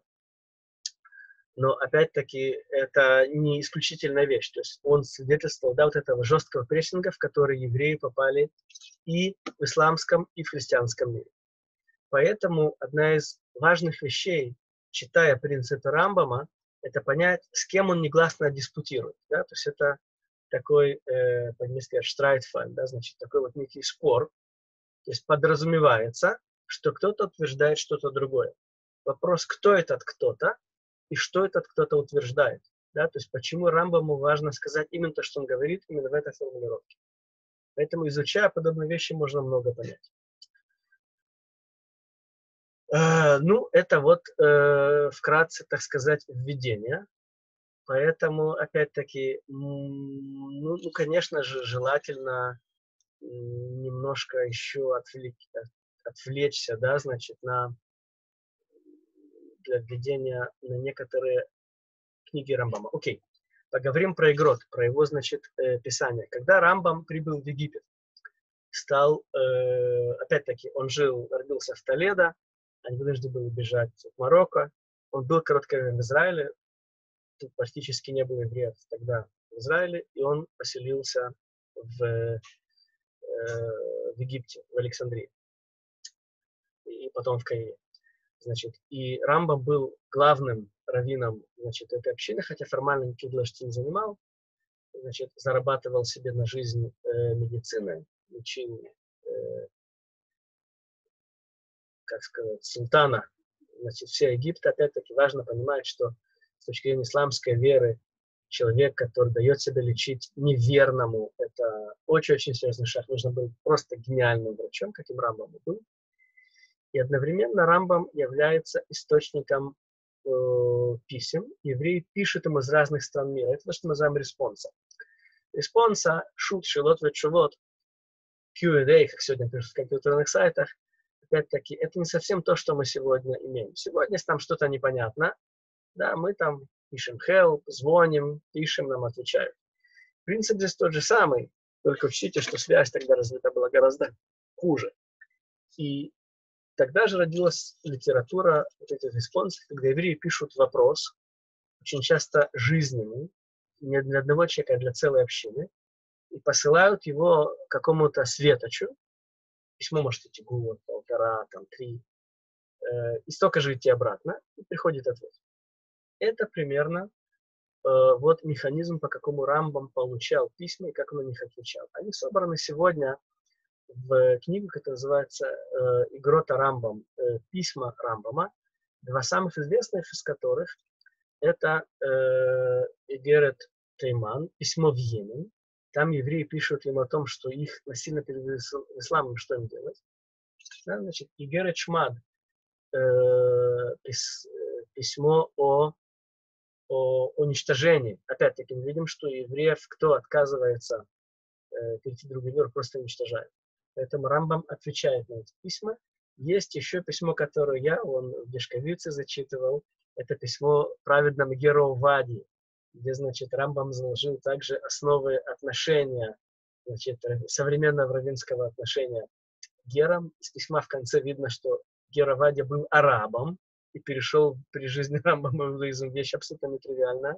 Но опять-таки это не исключительная вещь. То есть он свидетельствовал, да, вот этого жесткого прессинга, в который евреи попали и в исламском, и в христианском мире. Поэтому одна из важных вещей, читая принципы Рамбама, это понять, с кем он негласно диспутирует. Да? То есть это такой, э, по-немецки, штрейтфальд, да, значит, такой вот некий спор. То есть подразумевается, что кто-то утверждает что-то другое. Вопрос, кто этот кто-то и что этот кто-то утверждает. Да? То есть почему Рамбаму важно сказать именно то, что он говорит, именно в этой формулировке. Поэтому, изучая подобные вещи, можно много понять. Э, ну, это вот э, вкратце, так сказать, введение. Поэтому, опять-таки, ну, ну, конечно же, желательно немножко еще отвлечь, отвлечься, да, значит, на, для введения на некоторые книги Рамбама. Окей, поговорим про Игрот, про его, значит, э, писание. Когда Рамбам прибыл в Египет, стал, э, опять-таки, он жил, родился в Толедо, они вынуждены были бежать в Марокко, он был короткое время в Израиле, тут практически не было евреев тогда в Израиле, и он поселился в, э, в Египте, в Александрии, и потом в Каире. Значит, и Рамбам был главным раввином, значит, этой общины, хотя формально никаких должностей не занимал, значит, зарабатывал себе на жизнь э, медициной, учил, э, как сказать, султана, значит, вся Египта. Опять-таки важно понимать, что с точки зрения исламской веры человек, который дает себя лечить неверному, это очень-очень серьезный шаг. Нужно быть просто гениальным врачом, каким Рамбам был. И одновременно Рамбам является источником э, писем. Евреи пишут ему из разных стран мира. Это то, что мы называем респонса. Респонса, шут, шилот, ветшувот, кью энд эй, как сегодня пишут в компьютерных сайтах, опять-таки, это не совсем то, что мы сегодня имеем. Сегодня, если там что-то непонятно, да, мы там пишем help, звоним, пишем, нам отвечают. Принцип здесь тот же самый, только учтите, что связь тогда развита была гораздо хуже. И тогда же родилась литература вот этих респонсов, когда евреи пишут вопрос, очень часто жизненный, не для одного человека, а для целой общины, и посылают его какому-то светочу. Письмо может идти год, полтора, там, три, э, и столько же идти обратно, и приходит ответ. Это примерно э, вот механизм, по какому Рамбам получал письма и как он на них отвечал. Они собраны сегодня в книгу, которая называется э, «Игрота Рамбам», э, «Письма Рамбама», два самых известных из которых это э, Игерет Тейман, «Письмо в Йемен». Там евреи пишут им о том, что их насильно перевели в ислам, что им делать. Да, значит, Игерет Шмад, э, пис, письмо о, о уничтожении. Опять-таки мы видим, что евреев, кто отказывается э, перейти в другой мир, просто уничтожает. Поэтому Рамбам отвечает на эти письма. Есть еще письмо, которое я, он в Дешковице зачитывал. Это письмо праведному Геру Вади, где, значит, Рамбам заложил также основы отношения, значит, современного раввинского отношения к герам. Из письма в конце видно, что Гера Вади был арабом и перешел при жизни Рамбама в иудаизм. Вещь абсолютно нетривиальная.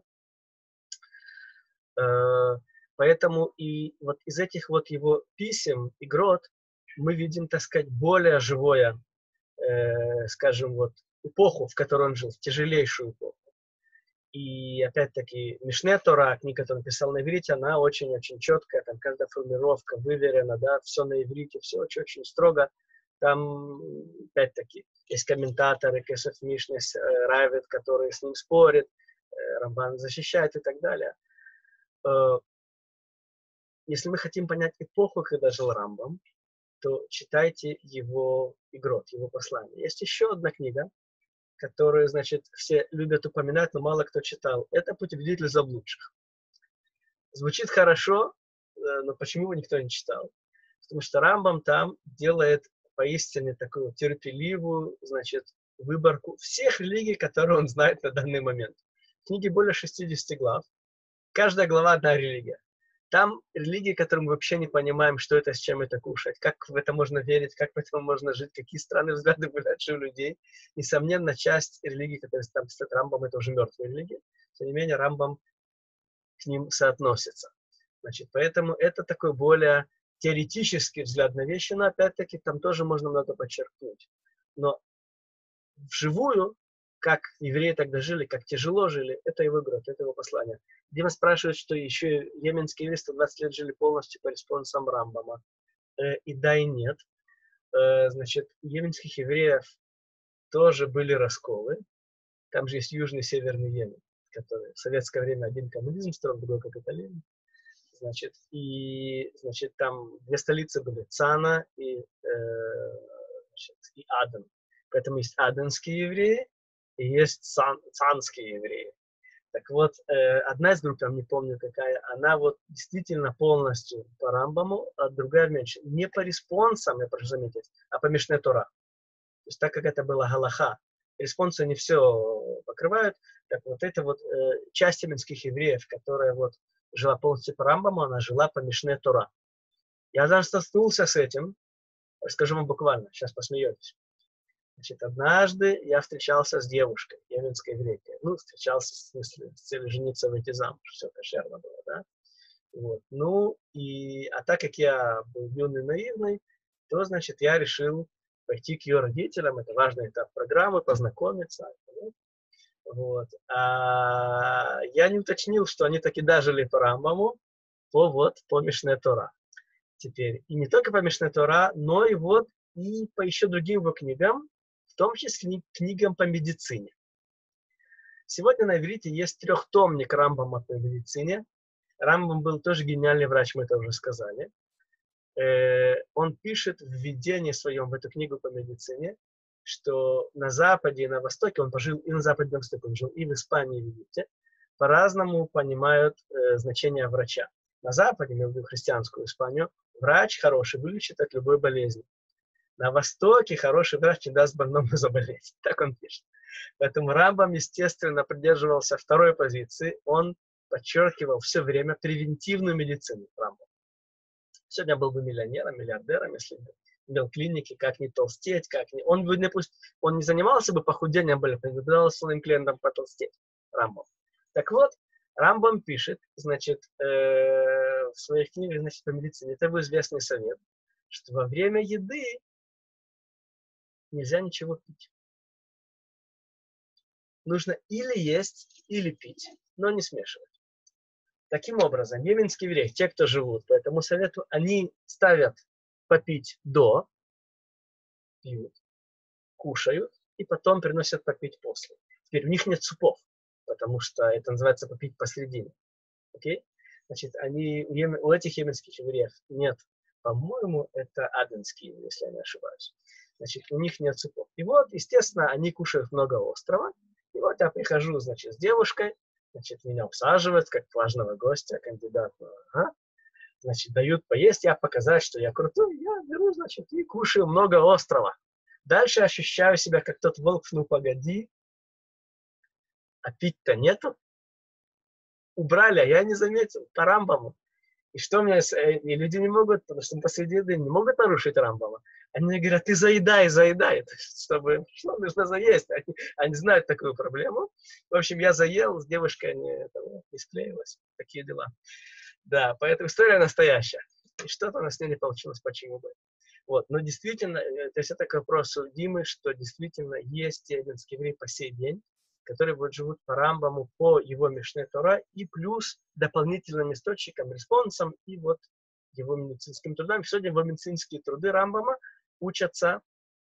Поэтому и вот из этих вот его писем, Игрот, мы видим, так сказать, более живое, э, скажем, вот эпоху, в которой он жил, тяжелейшую эпоху. И опять-таки Мишне Тора, книга, которую он писал на иврите, она очень-очень четкая, там каждая формулировка выверена, да, все на иврите, все очень-очень строго. Там, опять-таки, есть комментаторы, Кесов Мишне, э, Равид, которые с ним спорят, э, Рамбан защищает и так далее. Э, Если мы хотим понять эпоху, когда жил Рамбам, то читайте его Игрот, его послание. Есть еще одна книга, которую, значит, все любят упоминать, но мало кто читал. Это «Путеводитель заблудших». Звучит хорошо, но почему его никто не читал? Потому что Рамбам там делает поистине такую терпеливую, значит, выборку всех религий, которые он знает на данный момент. В книге более шестидесяти глав. Каждая глава одна религия. Там религии, которые мы вообще не понимаем, что это, с чем это кушать, как в это можно верить, как в этом можно жить, какие странные взгляды были у людей. Несомненно, часть религий, которые там стоят Рамбам, это уже мертвые религии. Тем не менее, Рамбам к ним соотносится. Значит, поэтому это такой более теоретический взгляд на вещи, но опять-таки там тоже можно много подчеркнуть. Но вживую, как евреи тогда жили, как тяжело жили, это его Игрот, это его послание. Дима спрашивает, что еще йеменские евреи сто двадцать лет жили полностью по респонсам Рамбама. Э, и да, и нет. Э, значит, йеменских евреев тоже были расколы. Там же есть Южный и Северный Йемен, который в советское время один коммунизм строил, другой капитализм. Значит, и, значит, там две столицы были, Цана и, э, значит, и Аден. Поэтому есть аденские евреи и есть цан, цанские евреи. Так вот, э, одна из групп, там не помню какая, она вот действительно полностью по Рамбаму, а другая меньше. Не по респонсам, я прошу заметить, а по Мишне Тора. То есть так как это была галаха, респонсы не все покрывают, так вот это вот э, часть еменских евреев, которая вот жила полностью по Рамбаму, она жила по Мишне Тора. Я даже столкнулся с этим, расскажу вам буквально, сейчас посмеетесь. Значит, однажды я встречался с девушкой, еменской еврейкой. Ну, встречался, в смысле, с целью жениться, выйти замуж. Все кошерно было, да? Вот. Ну, и, а так как я был юный, наивный, то, значит, я решил пойти к ее родителям. Это важный этап программы, познакомиться. Вот. А я не уточнил, что они таки дожили по Рамбаму, по, вот, по Мишне Тора. Теперь, и не только по Мишне Тора, но и вот и по еще другим его книгам, в том числе книгам по медицине. Сегодня на иврите есть трехтомник Рамбама по медицине. Рамбам был тоже гениальный врач, мы это уже сказали. Э, он пишет в введении своем в эту книгу по медицине, что на Западе и на Востоке, он пожил и на Западе, и на Востоке, он жил и в Испании, и в Египте, по-разному понимают э, значение врача. На Западе, я говорю христианскую Испанию, врач хороший вылечит от любой болезни. На Востоке хороший врач не даст больному заболеть. Так он пишет. Поэтому Рамбам, естественно, придерживался второй позиции. Он подчеркивал все время превентивную медицину. Рамбам. Сегодня был бы миллионером, миллиардером, если бы имел клиники, как не толстеть, как не... Он, бы не, пусть... он не занимался бы похудением, не предлагал своим клиентам потолстеть. Рамбам. Так вот, Рамбам пишет, значит, э, в своих книгах, значит, по медицине, это его известный совет, что во время еды нельзя ничего пить. Нужно или есть, или пить, но не смешивать. Таким образом, йеменские евреи, те, кто живут по этому совету, они ставят попить до, пьют, кушают, и потом приносят попить после. Теперь у них нет супов, потому что это называется попить посредине. Окей? Значит, они, у, йемен, у этих йеменских евреев нет, по-моему, это аденские, если я не ошибаюсь. Значит, у них нет супов. И вот, естественно, они кушают много острова. И вот я прихожу, значит, с девушкой, значит, меня усаживают, как важного гостя, кандидата. Ага. Значит, дают поесть, я показать, что я крутой, я беру, значит, и кушаю много острова. Дальше ощущаю себя, как тот волк, ну погоди, а пить-то нету. Убрали, а я не заметил, по Рамбаму. И что мне, и люди не могут, потому что посреди еды не могут нарушить Рамбама. Они мне говорят, ты заедай, заедай, чтобы, что нужно заесть. Они, они знают такую проблему. В общем, я заел, с девушкой не, этого, не склеилась. Такие дела. Да, поэтому история настоящая. И что-то у нас с ней не получилось, почему бы. Вот, но действительно, то есть это к вопросу Димы, что действительно есть йеменские евреи по сей день, которые вот живут по Рамбаму, по его Мишне Тора, и плюс дополнительным источникам, респонсам, и вот его медицинским трудам. Сегодня его медицинские труды Рамбама учатся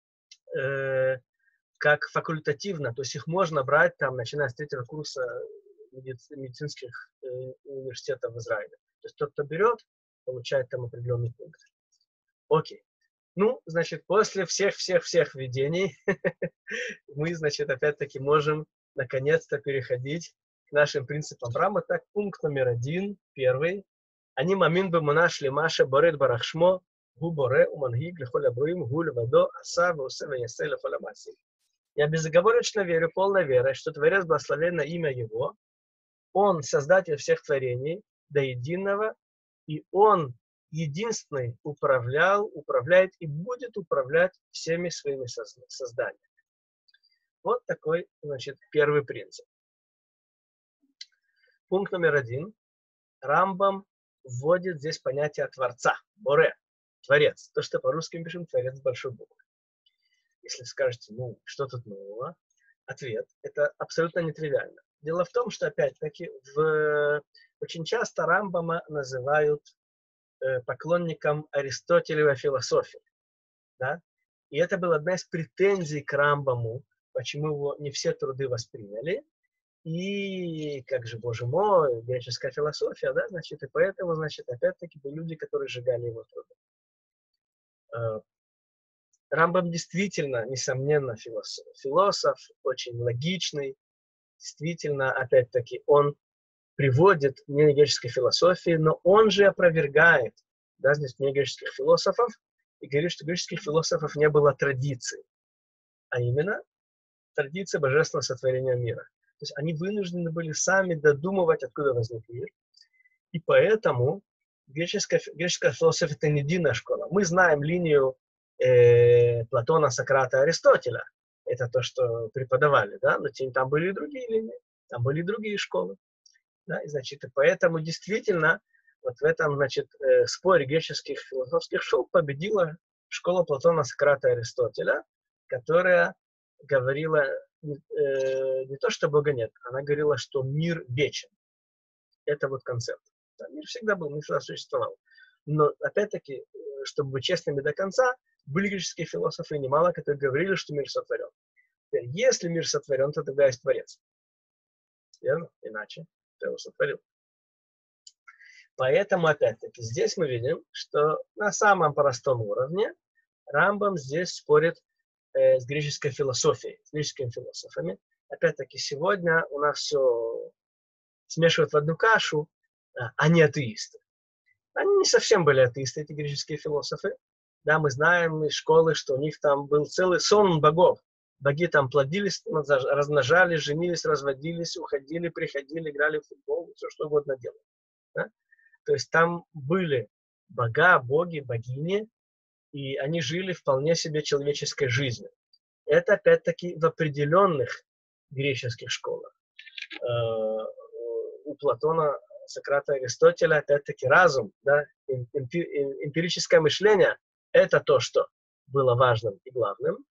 э, как факультативно, то есть их можно брать, там, начиная с третьего курса медици- медицинских э, университетов в Израиле. То есть тот, кто берет, получает там определенный пункт. Окей. Ну, значит, после всех-всех-всех введений мы, значит, опять-таки можем наконец-то переходить к нашим принципам Рамбама. Так, пункт номер один, первый. Они мамин бы монаш лимаша борет барахшмо, гу боре умангиг лихоля бруим, гуль вадо, аса ваусе ваясе лихоля маси. Я безоговорочно верю, полной верой, что Творец благословенно имя Его, Он создатель всех творений до единого, и Он единственный управлял, управляет и будет управлять всеми своими созданиями. Вот такой, значит, первый принцип. Пункт номер один. Рамбам вводит здесь понятие Творца, Боре, Творец. То, что по-русски мы пишем Творец с большой буквы. Если скажете, ну, что тут нового? Ответ, это абсолютно нетривиально. Дело в том, что, опять-таки, в... очень часто Рамбама называют э, поклонником Аристотелева философии. Да? И это была одна из претензий к Рамбаму, почему его не все труды восприняли. И, как же, боже мой, греческая философия, да, значит, и поэтому, значит, опять-таки были люди, которые сжигали его труды. Э, Рамбам действительно, несомненно, философ, философ, очень логичный. Действительно, опять-таки, он приводит мнение греческой философии, но он же опровергает, да, здесь мнение греческих философов, и говорит, что греческих философов не было традиции, а именно традиция божественного сотворения мира. То есть они вынуждены были сами додумывать, откуда возник мир. И поэтому греческая, греческая философия – это не единая школа. Мы знаем линию э, Платона, Сократа, Аристотеля. Это то, что преподавали, да? Но там были и другие линии, там были и другие школы. Да? И, значит, и поэтому действительно вот в этом, значит, э, споре греческих философских школ победила школа Платона, Сократа, Аристотеля, которая говорила не, э, не то, что Бога нет, она говорила, что мир вечен. Это вот концепт. Да, мир всегда был, мир всегда существовал. Но, опять-таки, чтобы быть честными до конца, были греческие философы немало, которые говорили, что мир сотворен. Теперь, если мир сотворен, то тогда есть Творец. Верно? Иначе кто его сотворил. Поэтому, опять-таки, здесь мы видим, что на самом простом уровне Рамбам здесь спорит с греческой философией, с греческими философами. Опять-таки, сегодня у нас все смешивают в одну кашу, а не атеисты. Они не совсем были атеисты, эти греческие философы. Да, мы знаем из школы, что у них там был целый сон богов. Боги там плодились, размножались, женились, разводились, уходили, приходили, играли в футбол, все что угодно делали. Да? То есть там были бога, боги, богини, и они жили вполне себе человеческой жизнью. Это, опять-таки, в определенных греческих школах. У Платона, Сократа, Аристотеля, опять-таки, разум, да, эмпирическое мышление – это то, что было важным и главным.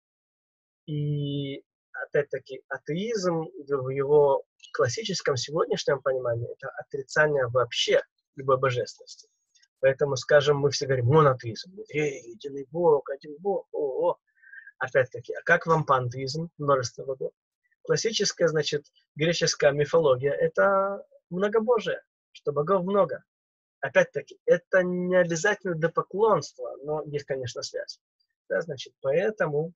И, опять-таки, атеизм в его классическом сегодняшнем понимании – это отрицание вообще любой божественности. Поэтому, скажем, мы все говорим монотеизм. Эй, единый Бог, один Бог, о-о. Опять-таки, а как вам пантеизм? Множество богов. Классическая, значит, греческая мифология – это многобожие, что богов много. Опять-таки, это не обязательно до поклонства, но есть, конечно, связь. Да, значит, поэтому,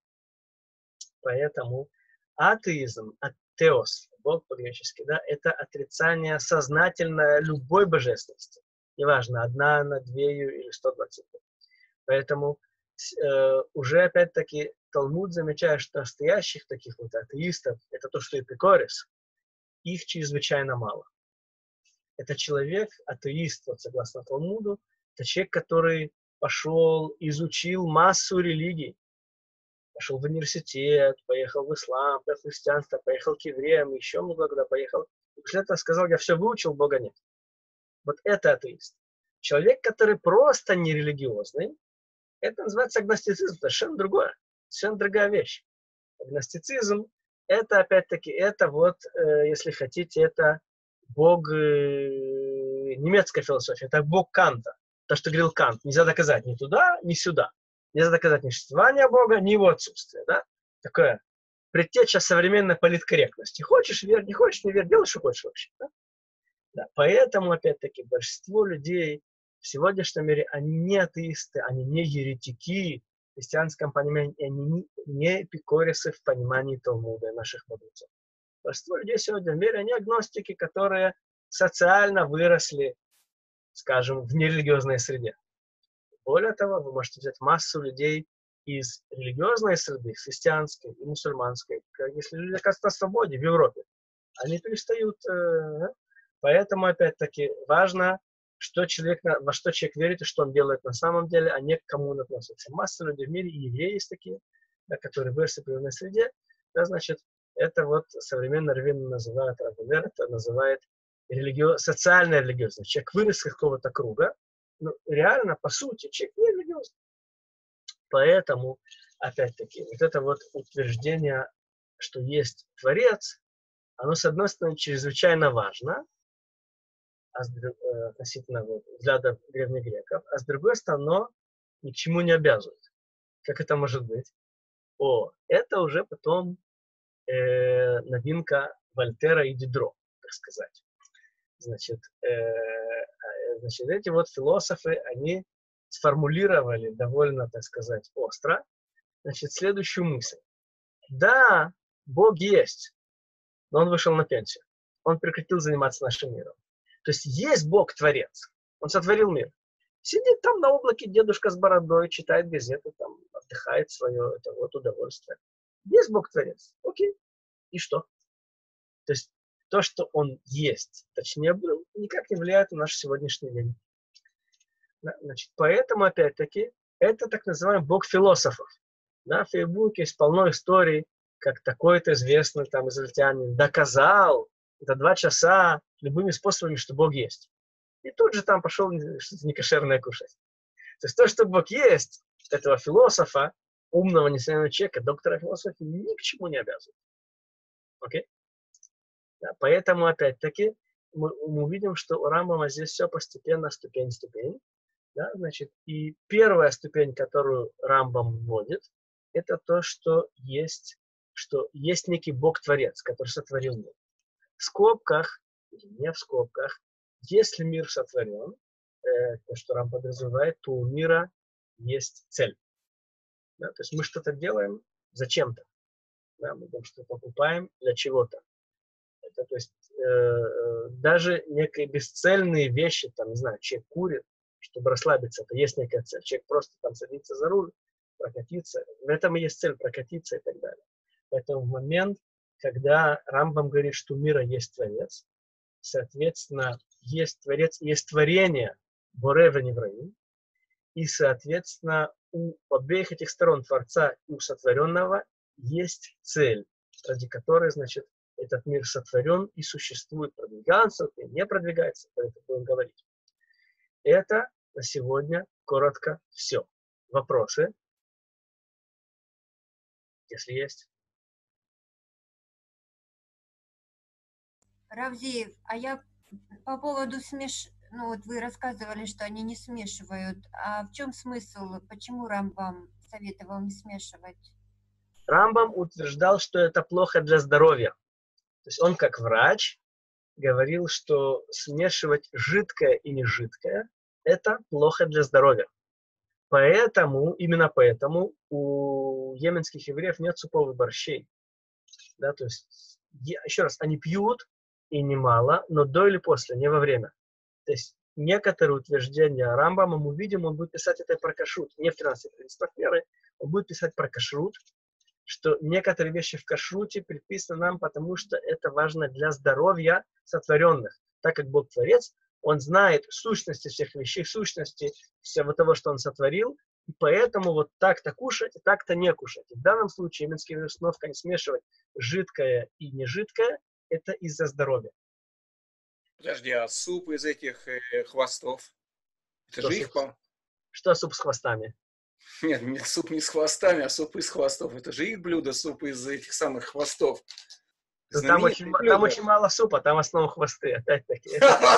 поэтому атеизм, атеос, Бог по-гречески, да, это отрицание сознательное любой божественности. Неважно, одна, на две или сто двадцать. Поэтому э, уже, опять-таки, Талмуд замечает, что настоящих таких вот атеистов, это то, что эпикорис, их чрезвычайно мало. Это человек, атеист, вот согласно Талмуду, это человек, который пошел, изучил массу религий, пошел в университет, поехал в ислам, в христианство, поехал к евреям, еще много куда поехал. И после этого сказал, я все выучил, Бога нет. Вот это атеист. Человек, который просто нерелигиозный, это называется агностицизм, совершенно другое, совершенно другая вещь. Агностицизм – это, опять-таки, это вот, э, если хотите, это бог э, немецкой философии, это бог Канта. То, что говорил Кант, нельзя доказать ни туда, ни сюда. Нельзя доказать ни существование Бога, ни его отсутствие. Да? Такое предтеча современной политкорректности. Хочешь – верь, не хочешь – не верь, делай, что хочешь вообще. Да? Да. Поэтому, опять-таки, большинство людей в сегодняшнем мире, они не атеисты, они не еретики в христианском понимании, они не эпикорисы в понимании Талмуда и наших мудрецов. Большинство людей сегодня в мире, они агностики, которые социально выросли, скажем, в нерелигиозной среде. Более того, вы можете взять массу людей из религиозной среды, христианской и мусульманской, если люди оказываются на свободе в Европе, они перестают. Э, поэтому, опять-таки, важно, что человек, во что человек верит и что он делает на самом деле, а не к кому он относится. Масса людей в мире, и евреи есть такие, да, которые выросли в определенной среде, да, значит, это вот современные раввины называют, это называет религио... социальная религиозность. Человек вырос из какого-то круга, но реально, по сути, человек не религиозный. Поэтому, опять-таки, вот это вот утверждение, что есть Творец, оно, с одной стороны, чрезвычайно важно, относительно вот, взглядов древних греков, а с другой стороны, оно ни к чему не обязывает. Как это может быть? О, это уже потом э, новинка Вольтера и Дидро, так сказать. Значит, э, значит, эти вот философы, они сформулировали довольно, так сказать, остро, значит, следующую мысль. Да, Бог есть, но он вышел на пенсию. Он прекратил заниматься нашим миром. То есть есть Бог-творец. Он сотворил мир. Сидит там на облаке дедушка с бородой, читает газеты, там, отдыхает свое это вот удовольствие. Есть Бог-творец. Окей. И что? То есть то, что он есть, точнее был, никак не влияет на наш сегодняшний день. Значит, поэтому, опять-таки, это так называемый Бог философов. На Фейсбуке есть полно историй, как такой-то известный там израильтянин доказал за два часа любыми способами, что Бог есть. И тут же там пошел что-то некошерное кушать. То есть то, что Бог есть, этого философа, умного, несомненного человека, доктора философии, ни к чему не обязывает. Окей? Да, поэтому, опять-таки, мы, мы увидим, что у Рамбама здесь все постепенно, ступень-ступень. Да, значит, и первая ступень, которую Рамбам вводит, это то, что есть, что есть некий Бог-творец, который сотворил мир. В скобках, или не в скобках, если мир сотворен, э, то, что Рамбам подразумевает, то у мира есть цель. Да, то есть мы что-то делаем зачем-то. Да, мы там что-то покупаем для чего-то. Это, то есть э, даже некие бесцельные вещи, там, не знаю, человек курит, чтобы расслабиться, это есть некая цель. Человек просто там садится за руль, прокатиться. В этом и есть цель, прокатиться и так далее. Поэтому в момент, когда Рамбам говорит, что у мира есть Творец, соответственно, есть Творец, есть творение Боре веневраим, и, соответственно, у обеих этих сторон Творца и у сотворенного есть цель, ради которой, значит, этот мир сотворен и существует, продвигается, и не продвигается, про это будем говорить. Это на сегодня коротко все. Вопросы? Если есть. Равзеев, а я по поводу смеш... Ну вот вы рассказывали, что они не смешивают. А в чем смысл? Почему Рамбам советовал не смешивать? Рамбам утверждал, что это плохо для здоровья. То есть он как врач говорил, что смешивать жидкое и нежидкое – это плохо для здоровья. Поэтому, именно поэтому у йеменских евреев нет суповых борщей. Да, то есть, еще раз, они пьют, и немало, но до или после, не во время. То есть некоторые утверждения Рамбама мы видим, он будет писать это про кашрут, не в тринадцати принципах веры, он будет писать про кашрут, что некоторые вещи в кашруте предписаны нам, потому что это важно для здоровья сотворенных. Так как Бог Творец, он знает сущности всех вещей, сущности всего того, что он сотворил, и поэтому вот так-то кушать, и так-то не кушать. И в данном случае йеменские установки не смешивать жидкое и нежидкое, это из-за здоровья. Подожди, а суп из этих э, хвостов? Это Что же суп? их, по... Что суп с хвостами? Нет, нет, суп не с хвостами, а суп из хвостов. Это же их блюдо, суп из этих самых хвостов. Ну, там, очень, там очень мало супа, там в основном хвосты, опять-таки.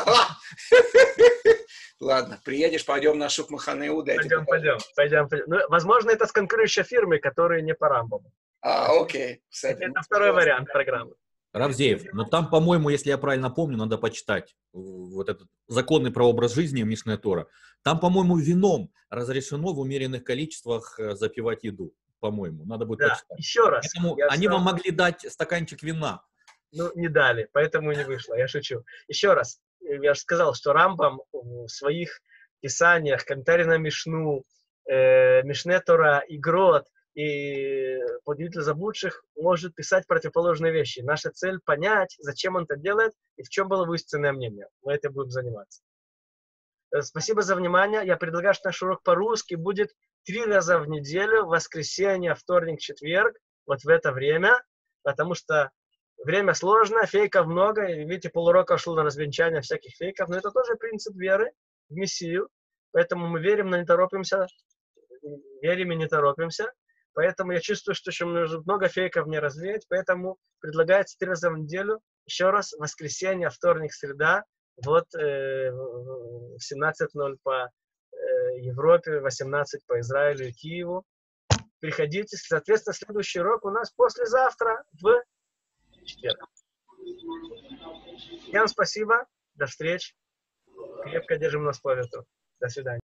Ладно, приедешь, пойдем на шук Махане Иуда. Пойдем, пойдем, пойдем, пойдем. Ну, возможно, это с конкурирующей фирмой, которые не по Рамбаму. А, окей. Это второй вариант программы. Равзеев, но там, по-моему, если я правильно помню, надо почитать вот этот законный про образ жизни Мишная Тора. Там, по-моему, вином разрешено в умеренных количествах запивать еду. По-моему, надо будет да, почитать. еще раз. Поэтому они стал... вам могли дать стаканчик вина. Ну, не дали, поэтому и не вышло, я шучу. Еще раз, я же сказал, что Рамбам в своих писаниях, комментарии на Мишну, э, Мишне Тора и Грот, и Путеводитель заблудших может писать противоположные вещи. Наша цель понять, зачем он это делает и в чем было его истинное мнение. Мы этим будем заниматься. Спасибо за внимание. Я предлагаю, что наш урок по-русски будет три раза в неделю, воскресенье, вторник, четверг, вот в это время, потому что время сложно, фейков много, и, видите, полурока шло на развенчание всяких фейков, но это тоже принцип веры в Мессию, поэтому мы верим, но не торопимся, верим и не торопимся. Поэтому я чувствую, что еще много фейков не развеять, поэтому предлагается три раза в неделю, еще раз, воскресенье, вторник, среда, вот э, в семнадцать ноль по э, Европе, восемнадцать по Израилю и Киеву. Приходите, соответственно, следующий урок у нас послезавтра в четверг. Всем спасибо. До встречи. Крепко держим нос по ветру. До свидания.